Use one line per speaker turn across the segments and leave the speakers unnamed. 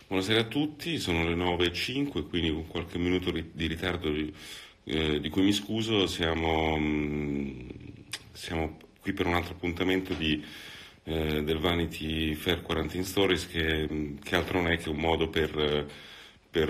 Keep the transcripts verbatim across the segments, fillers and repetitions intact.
Buonasera a tutti, sono le nove e cinque, quindi con qualche minuto ri- di ritardo di, eh, di cui mi scuso, siamo, mm, siamo qui per un altro appuntamento di, eh, del Vanity Fair Quarantine Stories che, mm, che altro non è che un modo per, eh, per,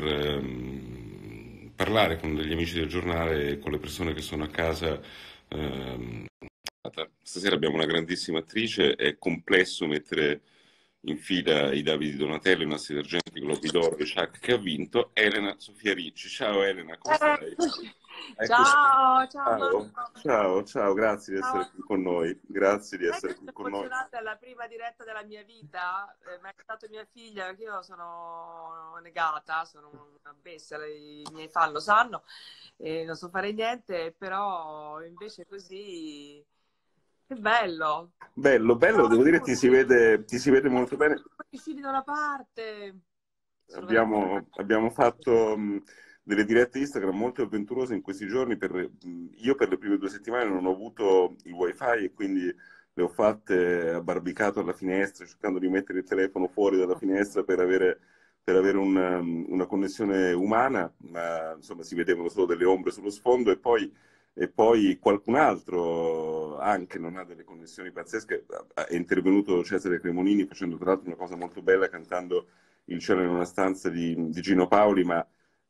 ehm, parlare con degli amici del giornale e con le persone che sono a casa. ehm, Stasera abbiamo una grandissima attrice, è complesso mettere in fila i Davide Donatello, i Nastri d'Argento, i Globi d'Oro, i Chuck che ha vinto, Elena Sofia Ricci. Ciao Elena, come stai?
Eccoci.
Eccoci.
Ciao, ciao
Ciao,
Marco.
ciao, ciao, grazie di
Ciao
essere
a
qui con
tutti.
noi. Grazie di
Sai che
essere qui
sono
con noi.
emozionata, è la prima diretta della mia vita, eh, mi ha aiutato mia figlia, perché io sono negata, sono una bestia, i miei fan lo sanno, e non so fare niente, però invece così, che bello.
Bello, bello,
Ciao a
devo dire ti si
tutti.
vede, ti si vede molto
Ecco,
bene.
i figli da una parte, sono veramente...
Abbiamo, abbiamo fatto mh, delle dirette Instagram molto avventurose in questi giorni. Per, mh, io per le prime due settimane non ho avuto il wifi e quindi le ho fatte abbarbicato alla finestra, cercando di mettere il telefono fuori dalla finestra per avere, per avere un, um, una connessione umana, ma insomma si vedevano solo delle ombre sullo sfondo e poi, e poi qualcun altro anche non ha delle connessioni pazzesche. È intervenuto Cesare Cremonini facendo tra l'altro una cosa molto bella cantando Il cielo in una stanza di, di Gino Paoli, ma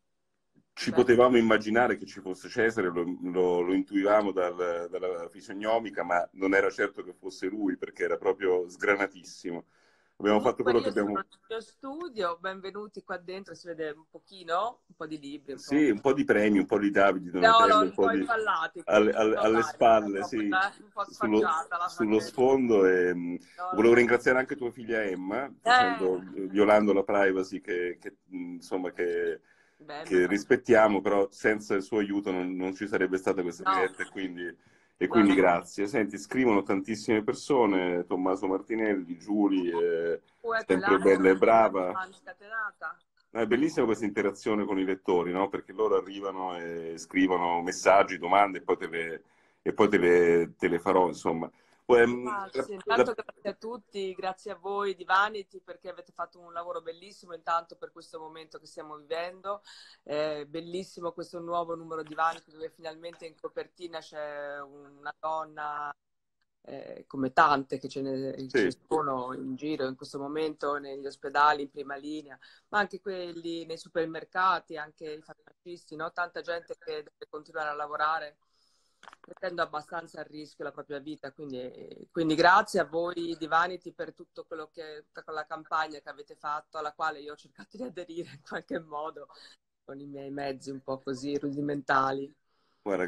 ci
Beh,
potevamo immaginare che ci fosse Cesare, lo, lo- lo intuivamo dal- dalla fisionomica, ma non era certo che fosse lui perché era proprio sgranatissimo. Abbiamo fatto
comunque
quello che
io sono
abbiamo.
nel mio studio, benvenuti qua dentro, si vede un pochino, un po' di libri, un po'.
Sì, un po' di premi, un po' di Davide
No, no,
Donatello, un
un
po'
po'
di
impallati
alle,
qui,
alle-
no
alle
dai, non è
spalle,
proprio,
sì,
eh, un po'
sullo,
sfacciata la
sullo
faccenda.
sfondo. E, mh,
No, non
volevo
è...
ringraziare anche tua figlia Emma, facendo,
Eh,
violando la privacy che, che, mh, insomma, che,
beh, mi
che
fa...
rispettiamo, però senza il suo aiuto non, non ci sarebbe stata questa
No,
diretta e quindi, e
no,
quindi
no.
grazie. Senti, scrivono tantissime persone, Tommaso Martinelli, Giulia, eh,
Tu ecco i
sempre
like,
bella e brava.
fan scatenata.
No, è bellissima questa interazione con i lettori, no? Perché loro arrivano e scrivono messaggi, domande e poi te le, e poi te le, te le farò, insomma. Poi, ehm, la-
Grazie,
la-
intanto grazie a tutti, grazie a voi di Vanity perché avete fatto un lavoro bellissimo intanto per questo momento che stiamo vivendo. Eh, bellissimo questo nuovo numero di Vanity dove finalmente in copertina c'è una donna eh, come tante che ce ne, ce
sì,
ne sono in giro in questo momento negli ospedali in prima linea, ma anche quelli nei supermercati, anche i farmacisti, no? Tanta gente che deve continuare a lavorare mettendo abbastanza a rischio la propria vita. Quindi, quindi grazie a voi di Vanity per tutto quello che, per la campagna che avete fatto, alla quale io ho cercato di aderire in qualche modo con i miei mezzi un po' così rudimentali.
guarda,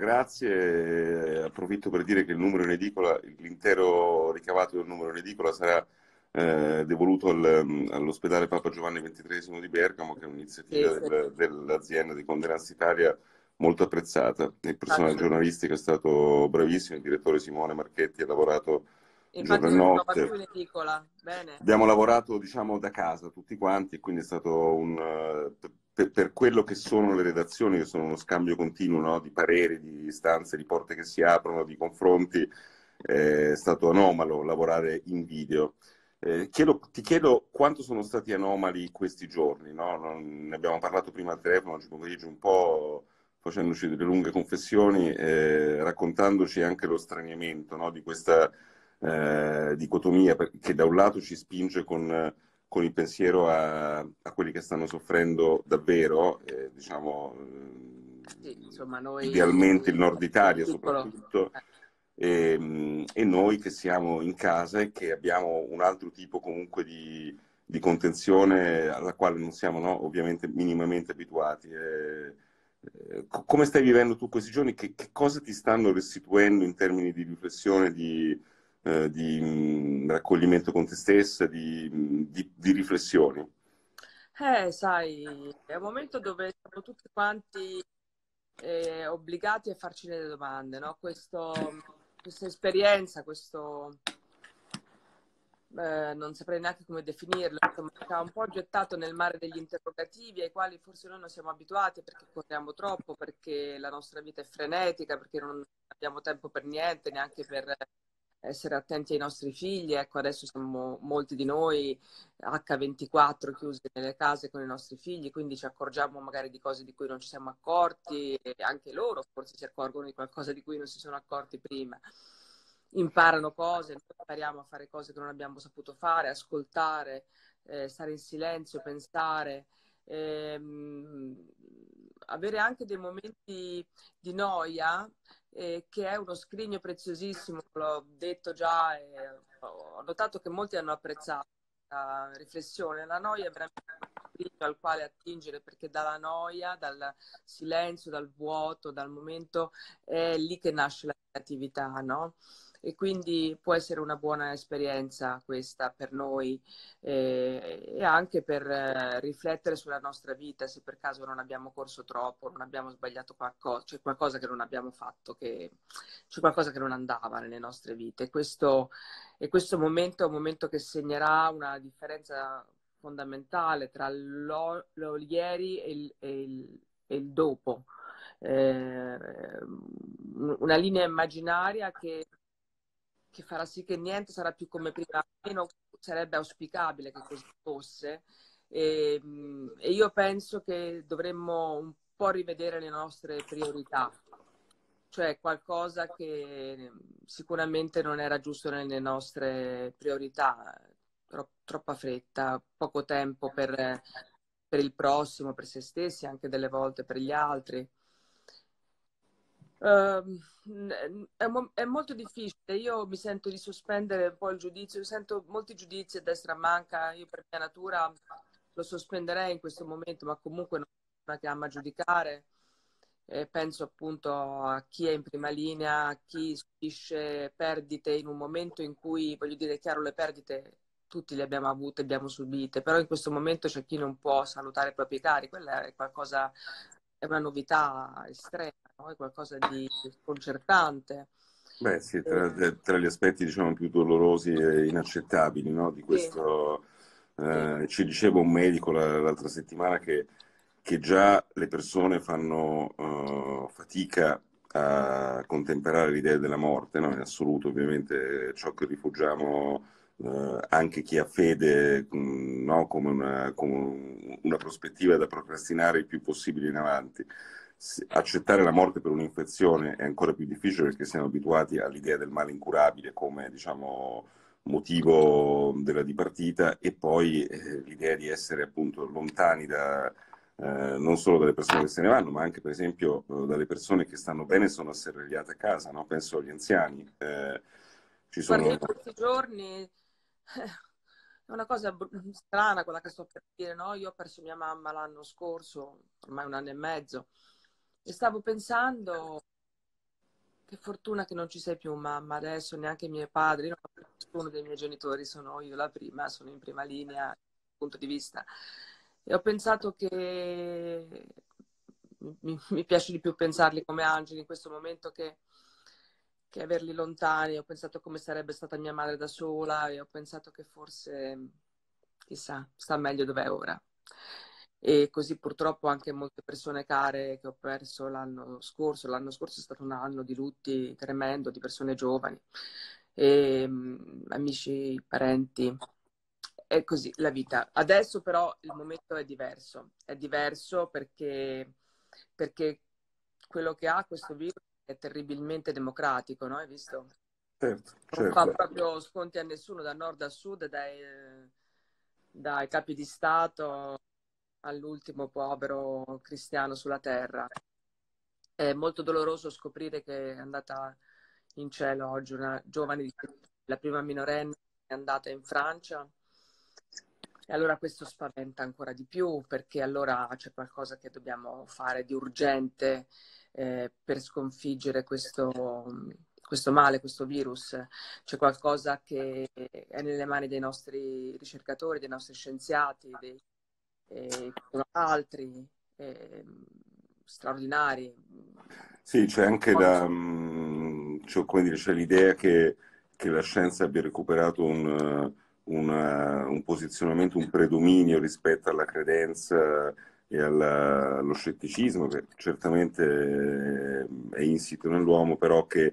grazie. Eh, Approfitto per dire che il numero in edicola, l'intero ricavato del numero in edicola sarà eh, devoluto al- all'ospedale Papa Giovanni ventitreesimo di Bergamo, che è
Sì,
un'iniziativa
sì,
del- dell'azienda di Condenanza Italia molto apprezzata. Il personale
infatti,
giornalistico è stato bravissimo, il direttore Simone Marchetti ha lavorato giorno
infatti
e
io mi trovo
notte.
tu in edicola, bene.
Abbiamo lavorato, diciamo, da casa tutti quanti e quindi è stato un, eh, per, per quello che sono le redazioni, che sono uno scambio continuo, no, di pareri, di istanze, di porte che si aprono, di confronti, eh, è stato anomalo lavorare in video. Eh, chiedo- ti chiedo quanto sono stati anomali questi giorni, no? Non- ne abbiamo parlato prima al telefono, oggi pomeriggio un po' facendoci delle lunghe confessioni, eh, raccontandoci anche lo straniamento, no, di questa eh, dicotomia per- che da un lato ci spinge con, con il pensiero a, a quelli che stanno soffrendo davvero, eh, diciamo,
Sì,
eh,
insomma, noi
idealmente il nord Italia
piccolo.
soprattutto,
Eh,
e, e noi che siamo in casa e che abbiamo un altro tipo comunque di, di contenzione alla quale non siamo, no, ovviamente minimamente abituati. Eh, eh, co- come stai vivendo tu questi giorni? Che, che cosa ti stanno restituendo in termini di riflessione, di, eh, di mh, raccoglimento con te stessa, di, mh, di- di riflessioni?
Eh, sai, è un momento dove siamo tutti quanti eh, obbligati a farci delle domande, no? Questo, questa esperienza, questo eh, non saprei neanche come definirlo, insomma, ci ha un po' gettato nel mare degli interrogativi ai quali forse noi non siamo abituati perché corriamo troppo, perché la nostra vita è frenetica, perché non abbiamo tempo per niente, neanche per essere attenti ai nostri figli. Ecco, adesso siamo molti di noi acca ventiquattro chiusi nelle case con i nostri figli, quindi ci accorgiamo magari di cose di cui non ci siamo accorti, e anche loro forse si accorgono di qualcosa di cui non si sono accorti prima. Imparano cose, noi impariamo a fare cose che non abbiamo saputo fare, ascoltare, eh, stare in silenzio, pensare, ehm, avere anche dei momenti di noia, eh, che è uno scrigno preziosissimo, l'ho detto già, e ho notato che molti hanno apprezzato la riflessione. La noia è veramente un scrigno al quale attingere, perché dalla noia, dal silenzio, dal vuoto, dal momento, è lì che nasce la creatività, no? E quindi può essere una buona esperienza questa per noi, eh, e anche per eh, riflettere sulla nostra vita, se per caso non abbiamo corso troppo, non abbiamo sbagliato qualcosa, c'è qualcosa che non abbiamo fatto, che, c'è qualcosa che non andava nelle nostre vite. E questo, e questo momento è un momento che segnerà una differenza fondamentale tra lo, lo ieri e il, e il, e il dopo. Eh, una linea immaginaria che che farà sì che niente sarà più come prima, almeno sarebbe auspicabile che così fosse. E, e io penso che dovremmo un po' rivedere le nostre priorità, cioè qualcosa che sicuramente non era giusto nelle nostre priorità, Tro- troppa fretta, poco tempo per, per il prossimo, per se stessi, anche delle volte per gli altri. Ehm, è, mo- è molto difficile, io mi sento di sospendere un po' il giudizio, sento molti giudizi a destra e a manca, io per mia natura lo sospenderei in questo momento, ma comunque non sono una che ama giudicare. Eh, penso appunto a chi è in prima linea, a chi subisce perdite in un momento in cui, voglio dire, è chiaro, le perdite tutti le abbiamo avute, abbiamo subite, però in questo momento c'è chi non può salutare i propri cari, quella è qualcosa, è una novità estrema, no? È qualcosa di sconcertante.
Beh, sì, tra,
Eh,
tra gli aspetti diciamo più dolorosi e inaccettabili, no, di
sì,
questo,
sì,
eh, ci diceva un medico la- l'altra settimana che, che già le persone fanno eh, fatica a contemperare l'idea della morte, no, in assoluto, ovviamente ciò che rifugiamo, eh, anche chi ha fede, mh, no, come una, come una prospettiva da procrastinare il più possibile in avanti. S- Accettare la morte per un'infezione è ancora più difficile perché siamo abituati all'idea del male incurabile come, diciamo, motivo della dipartita e poi eh, l'idea di essere appunto lontani da, eh, non solo dalle persone che se ne vanno, ma anche per esempio eh, dalle persone che stanno bene e sono asserragliate a casa, no? Penso agli anziani. Eh, ci
guarda,
sono...
io questi giorni eh, è una cosa br- strana quella che sto per dire, no? Io ho perso mia mamma l'anno scorso, ormai un anno e mezzo, e stavo pensando che fortuna che non ci sei più, mamma, adesso neanche i miei padri, io non ho più nessuno dei miei genitori, sono io la prima, sono in prima linea dal punto di vista. E ho pensato che mi, mi piace di più pensarli come angeli in questo momento che, che averli lontani. Ho pensato come sarebbe stata mia madre da sola e ho pensato che forse, chissà, sta meglio dov'è ora. E così purtroppo anche molte persone care che ho perso l'anno scorso. L'anno scorso è stato un anno di lutti tremendo, di persone giovani, e, mh, amici, parenti. È così la vita. Adesso però il momento è diverso. È diverso perché, perché quello che ha questo virus è terribilmente democratico, no? Hai visto?
Certo,
Non fa
certo.
proprio sconti a nessuno, da nord a sud, dai, eh, dai capi di Stato all'ultimo povero cristiano sulla terra. È molto doloroso scoprire che è andata in cielo oggi una giovane, di- la prima minorenne è andata in Francia, e allora questo spaventa ancora di più, perché allora c'è qualcosa che dobbiamo fare di urgente, eh, per sconfiggere questo, questo male, questo virus. C'è qualcosa che è nelle mani dei nostri ricercatori, dei nostri scienziati, dei, eh, che sono altri, eh, straordinari.
Sì, c'è anche da, mh, c'è, come dire, c'è l'idea che, che la scienza abbia recuperato un, eh, una- un posizionamento, un predominio rispetto alla credenza e alla- allo scetticismo, che certamente eh, è insito nell'uomo, però che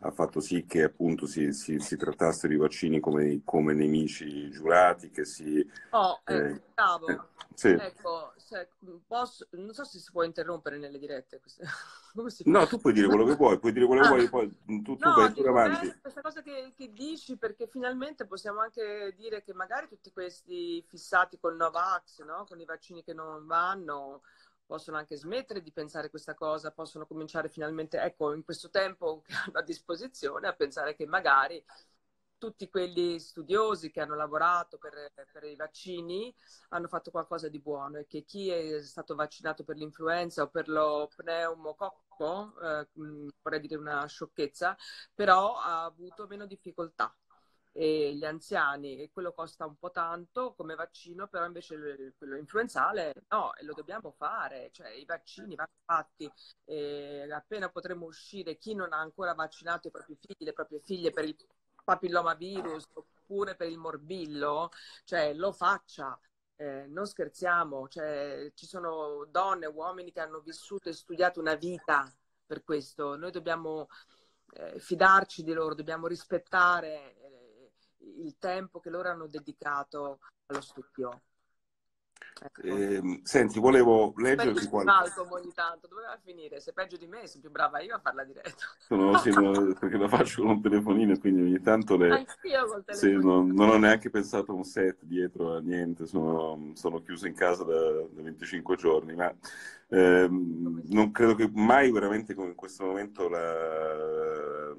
ha fatto sì che appunto si, si, si trattassero i vaccini come, come nemici giurati, che si...
Oh, ecco,
Eh, eh,
bravo.
sì.
Ecco, se, posso, non so se si può interrompere nelle dirette. Queste... Come si fa?
No, tu puoi dire quello che vuoi, puoi dire quello che
Ah,
vuoi, poi tu, tu
no,
vai pure
dico
avanti.
bene questa cosa che, che dici, perché finalmente possiamo anche dire che magari tutti questi fissati con Novax, no? Con i vaccini che non vanno, possono anche smettere di pensare questa cosa, possono cominciare finalmente, ecco, in questo tempo che hanno a disposizione, a pensare che magari tutti quelli studiosi che hanno lavorato per, per i vaccini hanno fatto qualcosa di buono, e che chi è stato vaccinato per l'influenza o per lo pneumococco, eh, vorrei dire una sciocchezza, però ha avuto meno difficoltà. E gli anziani, e quello costa un po' tanto come vaccino, però invece quello influenzale no, e lo dobbiamo fare, cioè i vaccini vanno fatti, e appena potremo uscire, chi non ha ancora vaccinato i propri figli, le proprie figlie per il papillomavirus oppure per il morbillo, cioè lo faccia. Eh, non scherziamo, cioè, ci sono donne, uomini che hanno vissuto e studiato una vita per questo. Noi dobbiamo eh, fidarci di loro, dobbiamo rispettare eh, il tempo che loro hanno dedicato allo studio. Ecco.
Eh, senti, volevo leggerti qualche...
Malcolm ogni tanto doveva finire, se peggio di me sono più brava io a farla diretta.
Sono, sì, no, perché la faccio con un telefonino e quindi ogni tanto le...
Anch'io col
Sì,
telefonino.
non, non ho neanche pensato a un set dietro a niente, sono, sono chiuso in casa da, da venticinque giorni, ma ehm, non credo che mai veramente come in questo momento la,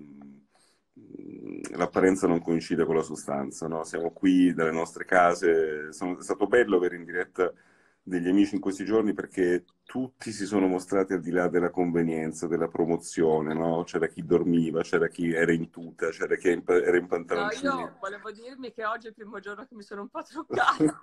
l'apparenza non coincida con la sostanza, no? Siamo qui dalle nostre case, sono, è stato bello avere in diretta degli amici in questi giorni perché tutti si sono mostrati al di là della convenienza, della promozione, no? C'era chi dormiva, c'era chi era in tuta, c'era chi era in
No,
pantaloncini.
io volevo dirmi che oggi è il primo giorno che mi sono un po' truccata.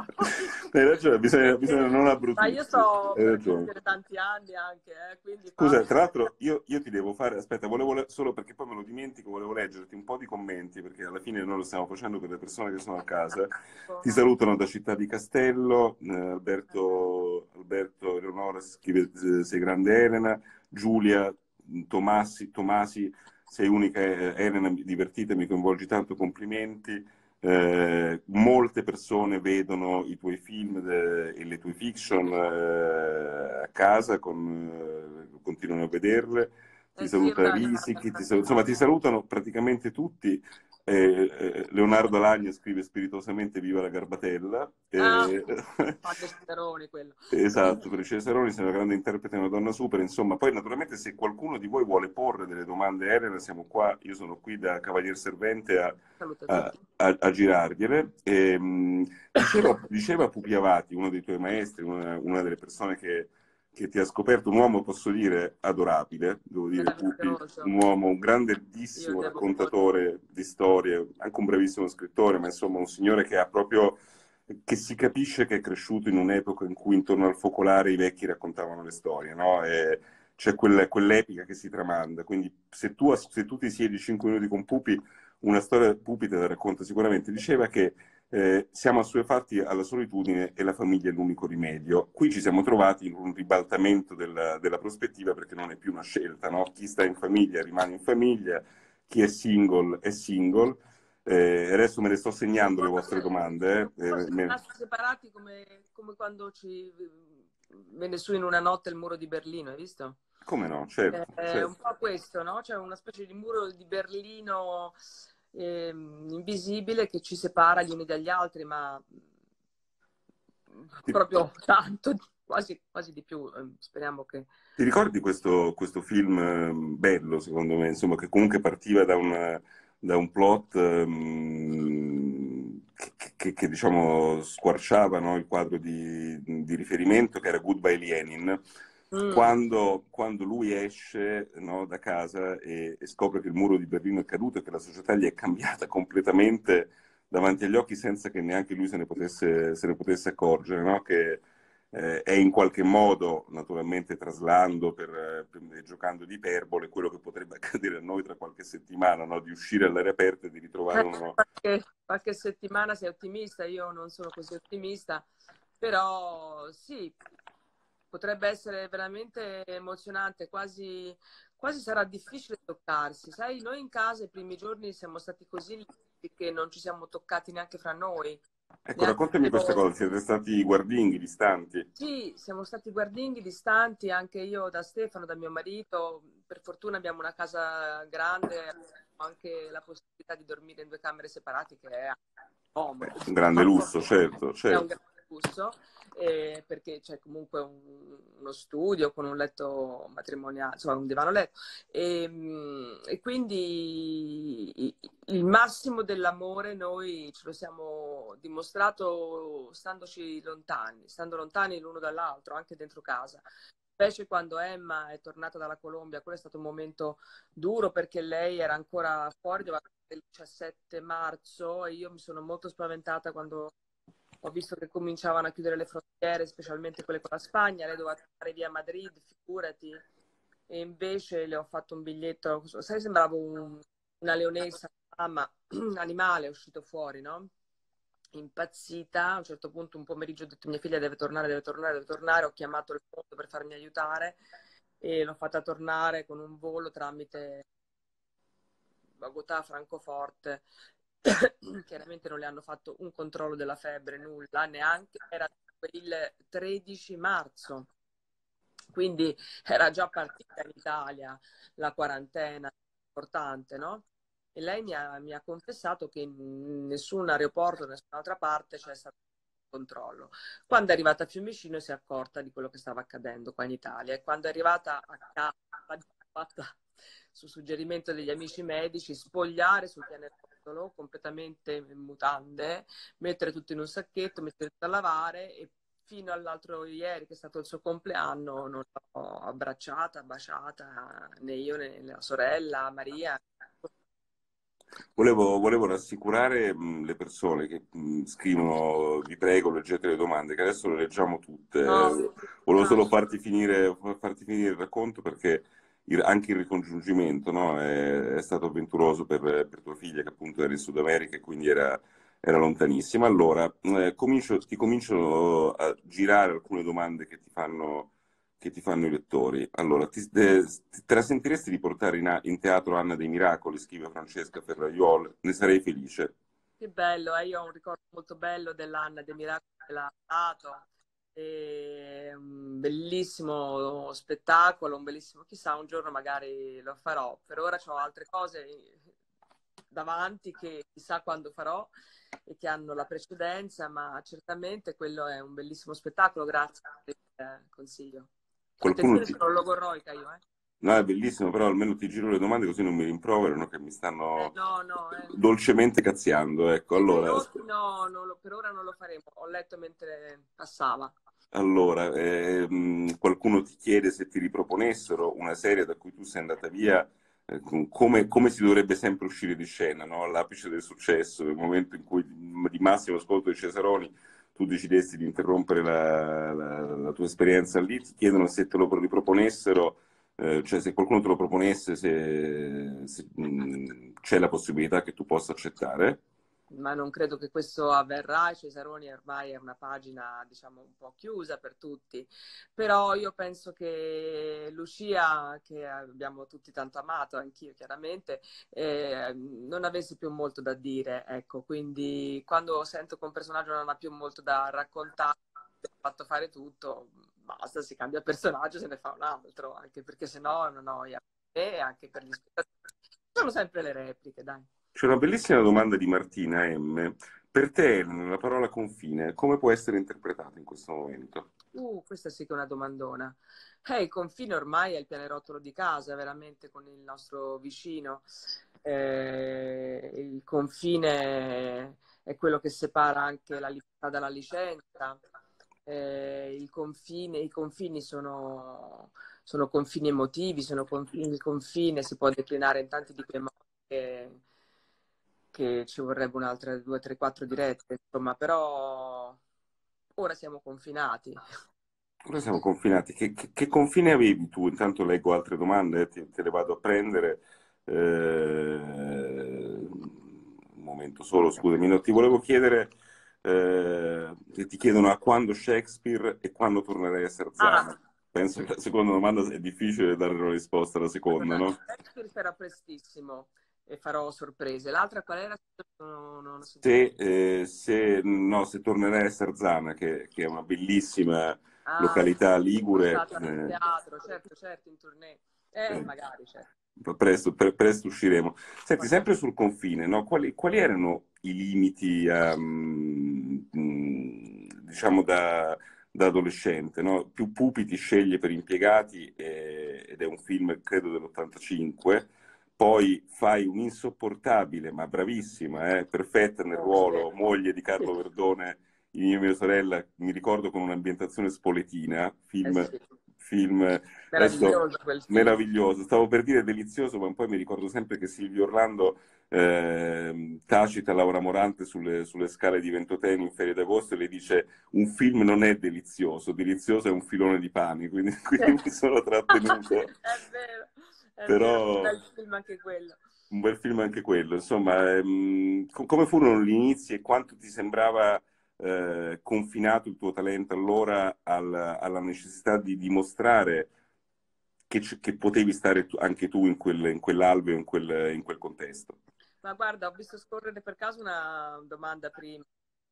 Hai ragione, bisogna, bisogna non
Ma io
abbrutirsi.
sto
Hai
per
ragione.
compiere tanti anni anche, eh, quindi
Scusa,
Fabio...
tra l'altro io, io ti devo fare, aspetta, volevo le- solo perché poi me lo dimentico, volevo leggerti un po' di commenti, perché alla fine noi lo stiamo facendo per le persone che sono a casa. Ti salutano da Città di Castello, eh, Alberto, Alberto Eleonora scrive eh, sei grande Elena, Giulia Tomassi, Tomasi, sei unica eh, Elena, divertita, mi coinvolgi tanto, complimenti. Eh, molte persone vedono i tuoi film de- e le tue fiction eh, a casa, con, eh, continuano a vederle. Ti
Eh sì,
saluta
una...
Risichi, ti sal- insomma ti salutano praticamente tutti. Eh, eh, Leonardo Alagna scrive spiritosamente Viva la Garbatella.
Ah,
Eh,
Fabio Speroni quello.
Esatto, per Cesaroni sei una grande interprete, una donna super, insomma, poi naturalmente se qualcuno di voi vuole porre delle domande a Elena, siamo qua, io sono qui da cavalier servente a,
Saluta
a,
tutti.
a, a girargliele. E, mh, diceva, diceva Pupi Avati, uno dei tuoi maestri, una, una delle persone che, che ti ha scoperto, un uomo, posso dire, adorabile, devo dire, Pupi,
Meraviglioso.
un uomo, un
Io
grandissimo
devo...
raccontatore di storie, anche un bravissimo scrittore, ma insomma un signore che ha proprio che si capisce che è cresciuto in un'epoca in cui intorno al focolare i vecchi raccontavano le storie, no? E c'è quella- quell'epica che si tramanda. Quindi se tu, se tu ti siedi cinque minuti con Pupi, una storia Pupi te la racconta sicuramente. Diceva che eh, siamo assuefatti alla solitudine e la famiglia è l'unico rimedio. Qui ci siamo trovati in un ribaltamento della, della prospettiva perché non è più una scelta, no? Chi sta in famiglia rimane in famiglia, chi è single è single. Eh, adesso me le sto segnando le vostre domande. Eh,
Siamo
eh, me-
rimasti separati come, come quando ci venne su in una notte il muro di Berlino, hai visto?
Come no? Certo,
È un
certo.
po' questo, no? C'è una specie di muro di Berlino ehm, invisibile che ci separa gli uni dagli altri, ma
Ti,
proprio tanto, quasi, quasi di più. Eh, Speriamo che...
ti ricordi questo, questo film eh, bello, secondo me, insomma, che comunque partiva da un, da un plot ehm, che, che- che, diciamo, squarciava, no, il quadro di, di riferimento, che era Goodbye Lenin,
Mm.
quando, quando lui esce, no, da casa e, e scopre che il muro di Berlino è caduto e che la società gli è cambiata completamente davanti agli occhi senza che neanche lui se ne potesse, se ne potesse accorgere, no? Che eh, è in qualche modo, naturalmente traslando per, eh, per- giocando di iperbole, quello che potrebbe accadere a noi tra qualche settimana, no? Di uscire all'aria aperta e di ritrovare
Eh,
uno...
Qualche, qualche settimana sei ottimista, io non sono così ottimista, però sì, potrebbe essere veramente emozionante, quasi, quasi sarà difficile toccarsi. Sai, noi in casa i primi giorni siamo stati così lieti che non ci siamo toccati neanche fra noi.
Ecco,
Neanche
raccontami questa
io-
cosa, siete stati guardinghi, distanti?
Sì, siamo stati guardinghi, distanti, anche io da Stefano, da mio marito. Per fortuna abbiamo una casa grande, abbiamo anche la possibilità di dormire in due camere separate, che è
Beh,
comodo,
un grande
diciamo.
lusso, certo,
È un
certo.
grande lusso, eh, perché c'è comunque un- uno studio con un letto matrimoniale, insomma un divano letto. E, mm, e quindi i- il massimo dell'amore noi ce lo siamo dimostrato standoci lontani, stando lontani l'uno dall'altro, anche dentro casa. Specie quando Emma è tornata dalla Colombia, quello è stato un momento duro perché lei era ancora fuori, doveva essere il diciassette marzo e io mi sono molto spaventata quando ho visto che cominciavano a chiudere le frontiere, specialmente quelle con la Spagna. Lei doveva andare via a Madrid, figurati. E invece le ho fatto un biglietto, sai, sembravo un- una leonessa, mamma, un animale è uscito fuori, no? Impazzita. A un certo punto, un pomeriggio, ho detto: mia figlia deve tornare, deve tornare, deve tornare. Ho chiamato il fondo per farmi aiutare e l'ho fatta tornare con un volo tramite Bogotà, Francoforte. Chiaramente non le hanno fatto un controllo della febbre, nulla, neanche, era il tredici marzo, quindi era già partita in Italia la quarantena importante, no? E lei mi ha, mi ha confessato che in nessun aeroporto, in nessun'altra parte c'è stato un controllo. Quando è arrivata a Fiumicino si è accorta di quello che stava accadendo qua in Italia e quando è arrivata a casa l'ha fatta su suggerimento degli amici medici, spogliare sul pianerottolo completamente in mutande, mettere tutto in un sacchetto, mettere tutto a lavare e fino all'altro ieri, che è stato il suo compleanno, non l'ho abbracciata, baciata, né io né la sorella, Maria.
Volevo, volevo rassicurare mh, le persone che mh, scrivono, vi prego, leggete le domande, che adesso le leggiamo tutte.
No,
Eh, volevo solo farti finire, farti finire il racconto perché il- anche il ricongiungimento, no, è, è stato avventuroso per, per tua figlia che appunto era in Sud America e quindi era, era lontanissima. Allora, eh, comincio- ti comincio a girare alcune domande che ti fanno che ti fanno i lettori. Allora, ti- de- te la sentiresti di portare in, a- in teatro Anna dei Miracoli, scrive Francesca Ferraiuol? Ne sarei felice.
che bello, eh? Io ho un ricordo molto bello dell'Anna dei Miracoli della Stato, e un bellissimo spettacolo, un bellissimo, chissà, un giorno magari lo farò. Per ora ho altre cose davanti che chissà quando farò e che hanno la precedenza, ma certamente quello è un bellissimo spettacolo, grazie per il eh, consiglio.
Qualcuno
Attenzione,
ti...
sono logorroica io, eh.
No, è bellissimo, però almeno ti giro le domande così non mi rimproverano che mi
Eh,
stanno
no, no, eh.
dolcemente cazziando. Ecco,
I
allora,
piloti no, non lo- per ora non lo faremo. Ho letto mentre passava.
allora ehm, qualcuno ti chiede se ti riproponessero una serie da cui tu sei andata via, eh, come, come si dovrebbe sempre uscire di scena, no? All'apice del successo, nel momento in cui di massimo ascolto di Cesaroni tu decidessi di interrompere la, la- la tua esperienza lì, ti chiedono se te lo riproponessero, eh, cioè se qualcuno te lo proponesse, se, se, mh, c'è la possibilità che tu possa accettare.
Ma non credo che questo avverrà. Cesaroni ormai è una pagina, diciamo, un po' chiusa per tutti, però io penso che Lucia, che abbiamo tutti tanto amato, anch'io chiaramente, eh, non avesse più molto da dire, ecco, quindi quando sento che un personaggio non ha più molto da raccontare, ha fatto fare tutto, basta, si cambia personaggio, se ne fa un altro, anche perché sennò è una noia, e anche per gli spettatori. Sono sempre le repliche, dai.
C'è una bellissima domanda di Martina M. Per te, Ellen, la parola confine, come può essere interpretata in questo momento?
Uh, questa sì che è una domandona. Eh, il confine ormai è il pianerottolo di casa, veramente, con il nostro vicino. Eh, il confine è quello che separa anche la libertà dalla licenza. Eh, il confine, i confini sono, sono confini emotivi, sono confini, il confine si può declinare in tanti di quei modi che, che ci vorrebbe un'altra due, tre, quattro dirette, insomma, però ora siamo confinati.
Ora siamo confinati. Che, che- che confine avevi tu? Intanto leggo altre domande, te, te le vado a prendere. Eh, un momento solo, scusami. No, ti volevo chiedere, eh, che ti chiedono a quando Shakespeare e quando tornerai a
Ah,
Sarzana. penso che la seconda domanda è difficile dare una risposta alla seconda, no?
Shakespeare sarà prestissimo e farò sorprese. L'altra qual era? Non, non ho sentito.
Se, eh, se, no, se tornerei a Sarzana, che, che è una bellissima
Ah,
località
sono
ligure,
stata al
eh,
teatro, certo, certo, in tournée. Eh,
eh,
magari, certo.
presto, pre- presto usciremo. Senti,
Quando-
sempre sul confine, no? Quali, quali erano i limiti, ehm, mh, diciamo, da, da adolescente, no? Più Pupi ti sceglie per Impiegati, eh, ed è un film, credo, dell'ottantacinque. Poi fai un'insopportabile, ma bravissima, eh, perfetta nel
Oh, sì.
ruolo, moglie di Carlo Verdone in Io e mia sorella, mi ricordo con un'ambientazione spoletina,
Eh
film,
sì,
film adesso
meraviglioso quel film.
meraviglioso. Stavo per dire delizioso, ma poi mi ricordo sempre che Silvio Orlando eh, tacita Laura Morante sulle, sulle scale di Ventotene in Ferie d'Agosto e le dice un film non è delizioso, delizioso è un filone di pane, quindi, quindi mi sono trattenuto.
È vero, è vero, un
Però
bel film anche quello.
un bel film anche quello, insomma, ehm, co- come furono gli inizi e quanto ti sembrava eh, confinato il tuo talento allora al- alla necessità di dimostrare che, c- che potevi stare tu- anche tu in quel, in quell'alveo, in quel, in quel contesto?
Ma guarda, ho visto scorrere per caso una domanda prima.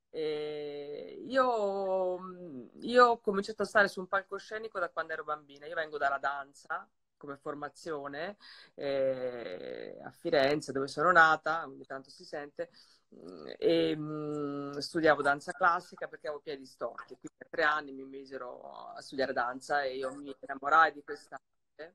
E io, io ho cominciato a stare su un palcoscenico da quando ero bambina. Io vengo dalla danza come formazione eh, a Firenze, dove sono nata, ogni tanto si sente, mm, e mh, studiavo danza classica perché avevo piedi storti. Quindi a tre anni mi misero a studiare danza e io mi innamorai di questa arte.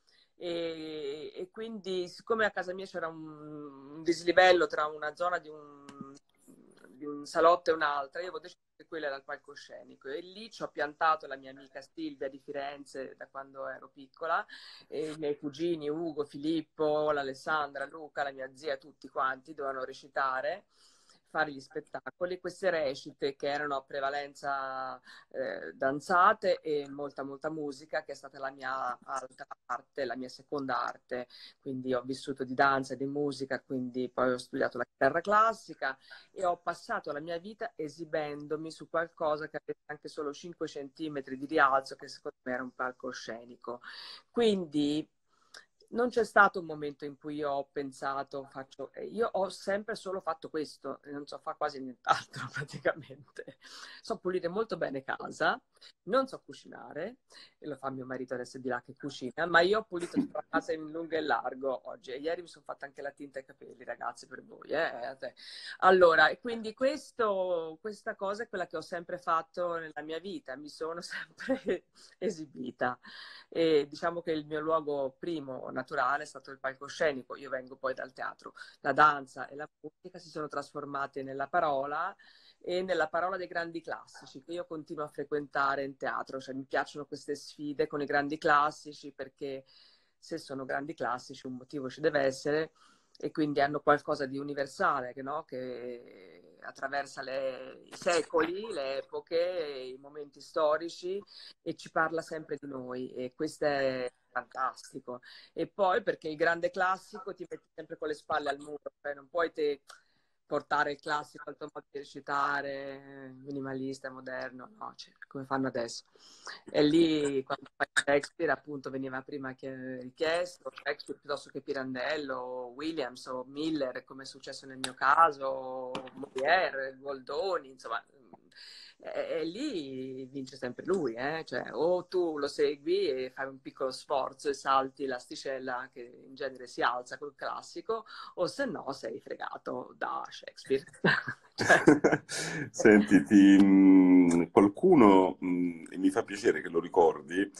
E, e quindi, siccome a casa mia c'era un, un dislivello tra una zona di un, di un salotto e un'altra, io avevo deciso che quello era il palcoscenico e lì ci ho piantato la mia amica Silvia di Firenze da quando ero piccola, e i miei cugini Ugo, Filippo, l'Alessandra, Luca, la mia zia, tutti quanti dovevano recitare, fare gli spettacoli. Queste recite che erano a prevalenza eh, danzate e molta molta musica, che è stata la mia altra arte, la mia seconda arte. Quindi ho vissuto di danza e di musica, quindi poi ho studiato la chitarra classica e ho passato la mia vita esibendomi su qualcosa che aveva anche solo cinque centimetri di rialzo, che secondo me era un palcoscenico. Quindi non c'è stato un momento in cui io ho pensato, faccio, io ho sempre solo fatto questo, non so fare quasi nient'altro praticamente. So pulire molto bene casa, non so cucinare, e lo fa mio marito adesso è di là che cucina, ma io ho pulito tutta la casa in lungo e largo oggi, e ieri mi sono fatta anche la tinta ai capelli, ragazzi, per voi. Eh? A te. Allora, e quindi questo, questa cosa è quella che ho sempre fatto nella mia vita, mi sono sempre esibita. E diciamo che il mio luogo primo naturale è stato il palcoscenico. Io vengo poi dal teatro. La danza e la musica si sono trasformate nella parola e nella parola dei grandi classici che io continuo a frequentare in teatro. Cioè, mi piacciono queste sfide con i grandi classici perché se sono grandi classici un motivo ci deve essere e quindi hanno qualcosa di universale, che, no? Che attraversa le, i secoli, le epoche, i momenti storici e ci parla sempre di noi e questo è fantastico. E poi perché il grande classico ti metti sempre con le spalle al muro, cioè non puoi te portare il classico al tuo modo di recitare, minimalista, moderno, no, cioè, come fanno adesso. E lì, quando fai Shakespeare, appunto, veniva prima che richiesto, Shakespeare piuttosto che Pirandello, o Williams o Miller, come è successo nel mio caso, o Molière, Goldoni, insomma, e, e lì vince sempre lui, eh? Cioè, o tu lo segui e fai un piccolo sforzo e salti l'asticella che in genere si alza col classico, o se no sei fregato da Shakespeare. Cioè,
Senti, ti- mh, qualcuno, mh, e mi fa piacere che lo ricordi,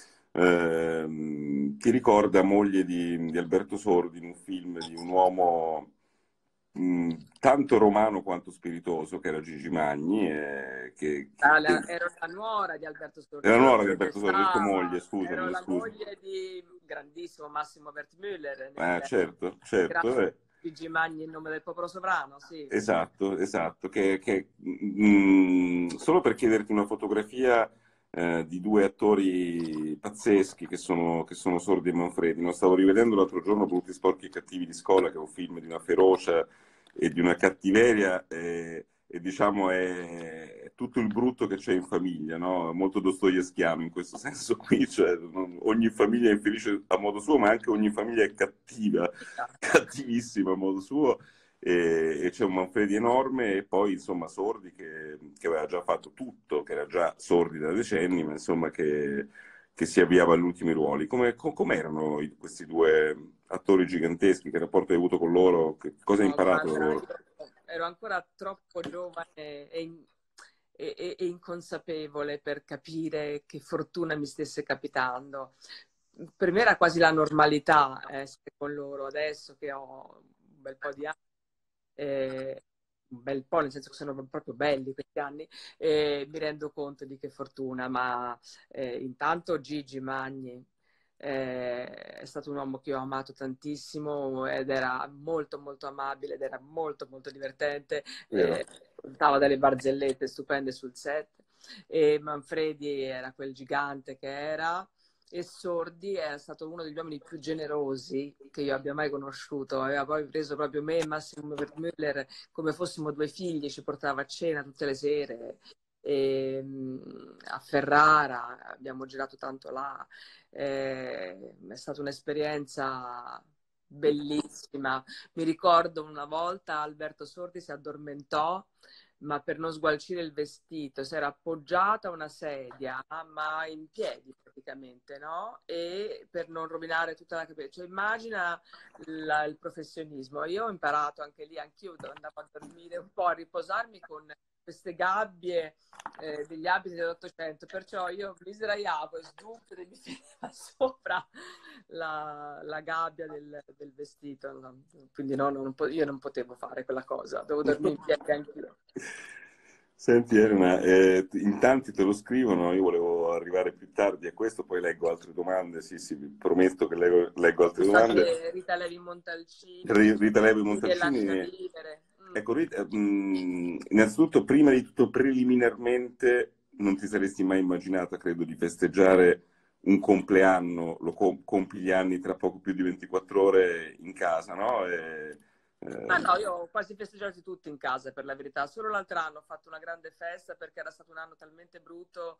ehm, ti ricorda moglie di, di Alberto Sordi in un film di un uomo mh, tanto romano quanto spiritoso, che era Gigi Magni, eh, che, che-
ah,
che-
la- ero la nuora di Alberto Sordi,
era
quello
nuora
mi
di Alberto Sordi, ho detto moglie,
detestava. Ero
scusami,
la
scusa.
moglie di grandissimo Massimo Wertmüller
Eh,
nel
certo, certo,
grande
eh.
Gigi Magni in nome del popolo sovrano, sì.
Esatto, esatto, che, che, mm, solo per chiederti una fotografia eh, di due attori pazzeschi che sono, che sono Sordi e Manfredi. Lo stavo rivedendo l'altro giorno, Brutti, sporchi e cattivi di Scola, che è un film di una ferocia e di una cattiveria, eh, e diciamo è, tutto il brutto che c'è in famiglia, no? Molto dostoevskiano in questo senso qui, cioè non- ogni famiglia è infelice a modo suo, ma anche ogni famiglia è cattiva, cattivissima a modo suo, e, e c'è un Manfredi enorme, e poi insomma Sordi che, che aveva già fatto tutto, che era già Sordi da decenni, ma insomma che, che si avviava agli ultimi ruoli. Come, co- com'erano i- questi due attori giganteschi? Che rapporto hai avuto con loro? Che cosa hai
No,
imparato da
guarda,
loro?
io ero ancora troppo giovane e, in- e- e- e inconsapevole per capire che fortuna mi stesse capitando. Per me era quasi la normalità essere con loro. Adesso che ho un bel po' di anni, eh, un bel po', nel senso che sono proprio belli questi anni, e mi rendo conto di che fortuna. Ma eh, intanto Gigi Magni eh, è stato un uomo che ho amato tantissimo ed era molto molto amabile ed era molto molto divertente,
Vero?
eh, contava delle barzellette stupende sul set, e Manfredi era quel gigante che era, e Sordi è stato uno degli uomini più generosi che io abbia mai conosciuto. Aveva poi preso proprio me e Massimo Wertmüller come fossimo due figli, ci portava a cena tutte le sere, e, mh, a Ferrara, abbiamo girato tanto là. Eh, è stata un'esperienza bellissima. Mi ricordo una volta Alberto Sordi si addormentò, ma per non sgualcire il vestito si era appoggiata a una sedia, ma in piedi praticamente, no? E per non rovinare tutta la capella. Cioè, immagina la- il professionismo. Io ho imparato anche lì, anch'io andavo a dormire un po', a riposarmi con queste gabbie, eh, degli abiti dell'Ottocento, perciò io mi sdraiavo e sdruppio e mi finiva sopra la, la gabbia del, del vestito, no? Quindi no, non, io non potevo fare quella cosa, dovevo dormire in piedi anch'io.
Senti Elena, eh, in tanti te lo scrivono, io volevo arrivare più tardi a questo, poi leggo altre domande, sì sì, vi prometto che leggo, leggo altre
Tu so
domande.
che Rita Levi Montalcini,
Ri- Rita Levi
vive e lascia
Montalcini,
vivere. Mm.
ecco, Rita, mh, innanzitutto, prima di tutto, preliminarmente, non ti saresti mai immaginata, credo, di festeggiare un compleanno, lo com- compi gli anni tra poco più di ventiquattro ore in casa, no? E,
Ma
eh,
no, io ho quasi festeggiati tutti in casa, per la verità. Solo l'altro anno ho fatto una grande festa perché era stato un anno talmente brutto,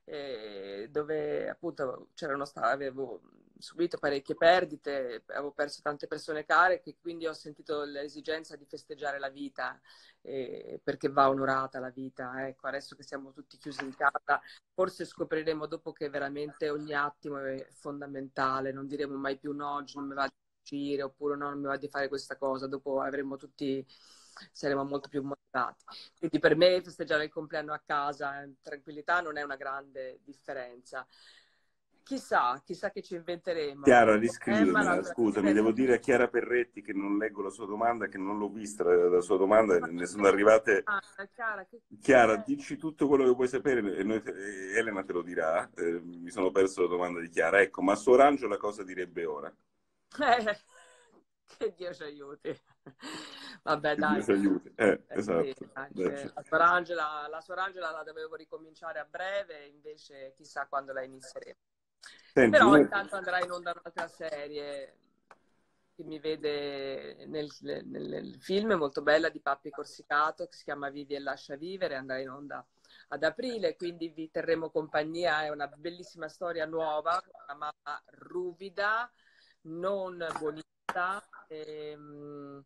eh, dove appunto c'erano sta- avevo subito parecchie perdite, avevo perso tante persone care, che quindi ho sentito l'esigenza di festeggiare la vita, eh, perché va onorata la vita. Ecco, adesso che siamo tutti chiusi in casa, forse scopriremo dopo che veramente ogni attimo è fondamentale. Non diremo mai più no, oggi non mi va uscire, oppure no, non mi va di fare questa cosa, dopo avremo tutti, saremo molto più motivati. Quindi per me festeggiare il compleanno a casa in tranquillità non è una grande differenza. Chissà, chissà che ci inventeremo.
Chiara,
Emma, la
riscrivimela,
tua
scusami, devo dire a Chiara Perretti che non leggo la sua domanda, che non l'ho vista la, la sua domanda, ne sono arrivate.
ah, cara, che
Chiara,
cos'è?
dici tutto quello che vuoi sapere e noi te- e Elena te lo dirà. Eh, mi sono perso la domanda di Chiara. Ecco, ma su Orangela cosa direbbe ora?
Eh, che Dio ci aiuti. Vabbè,
Che Dio
dai.
ci aiuti. Eh,
Eh, sì,
esatto. Beh,
anche
cioè.
la Sorangela, la Sorangela la dovevo ricominciare a breve, invece chissà quando la inizieremo.
Senti,
Però
una-
intanto andrà in onda un'altra serie che mi vede nel, nel- nel film molto bella di Pappi Corsicato, che si chiama Vivi e lascia vivere, andrà in onda ad aprile, quindi vi terremo compagnia. È una bellissima storia nuova, una mamma ruvida, non buonista, ehm,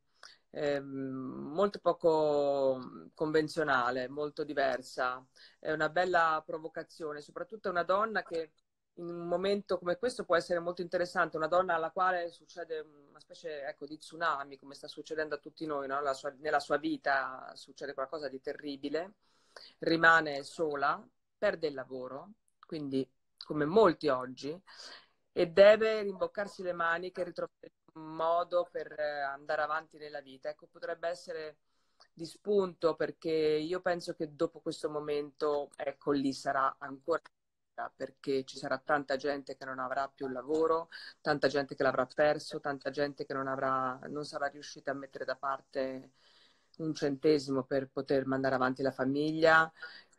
ehm, molto poco convenzionale, molto diversa. È una bella provocazione, soprattutto una donna che in un momento come questo può essere molto interessante, una donna alla quale succede una specie, ecco, di tsunami, come sta succedendo a tutti noi, no? La sua- nella sua vita succede qualcosa di terribile, rimane sola, perde il lavoro, quindi come molti oggi, e deve rimboccarsi le maniche e ritrovare un modo per eh, andare avanti nella vita. Ecco, potrebbe essere di spunto, perché io penso che dopo questo momento, ecco, lì sarà ancora, perché ci sarà tanta gente che non avrà più lavoro, tanta gente che l'avrà perso, tanta gente che non avrà, non sarà riuscita a mettere da parte un centesimo per poter mandare avanti la famiglia,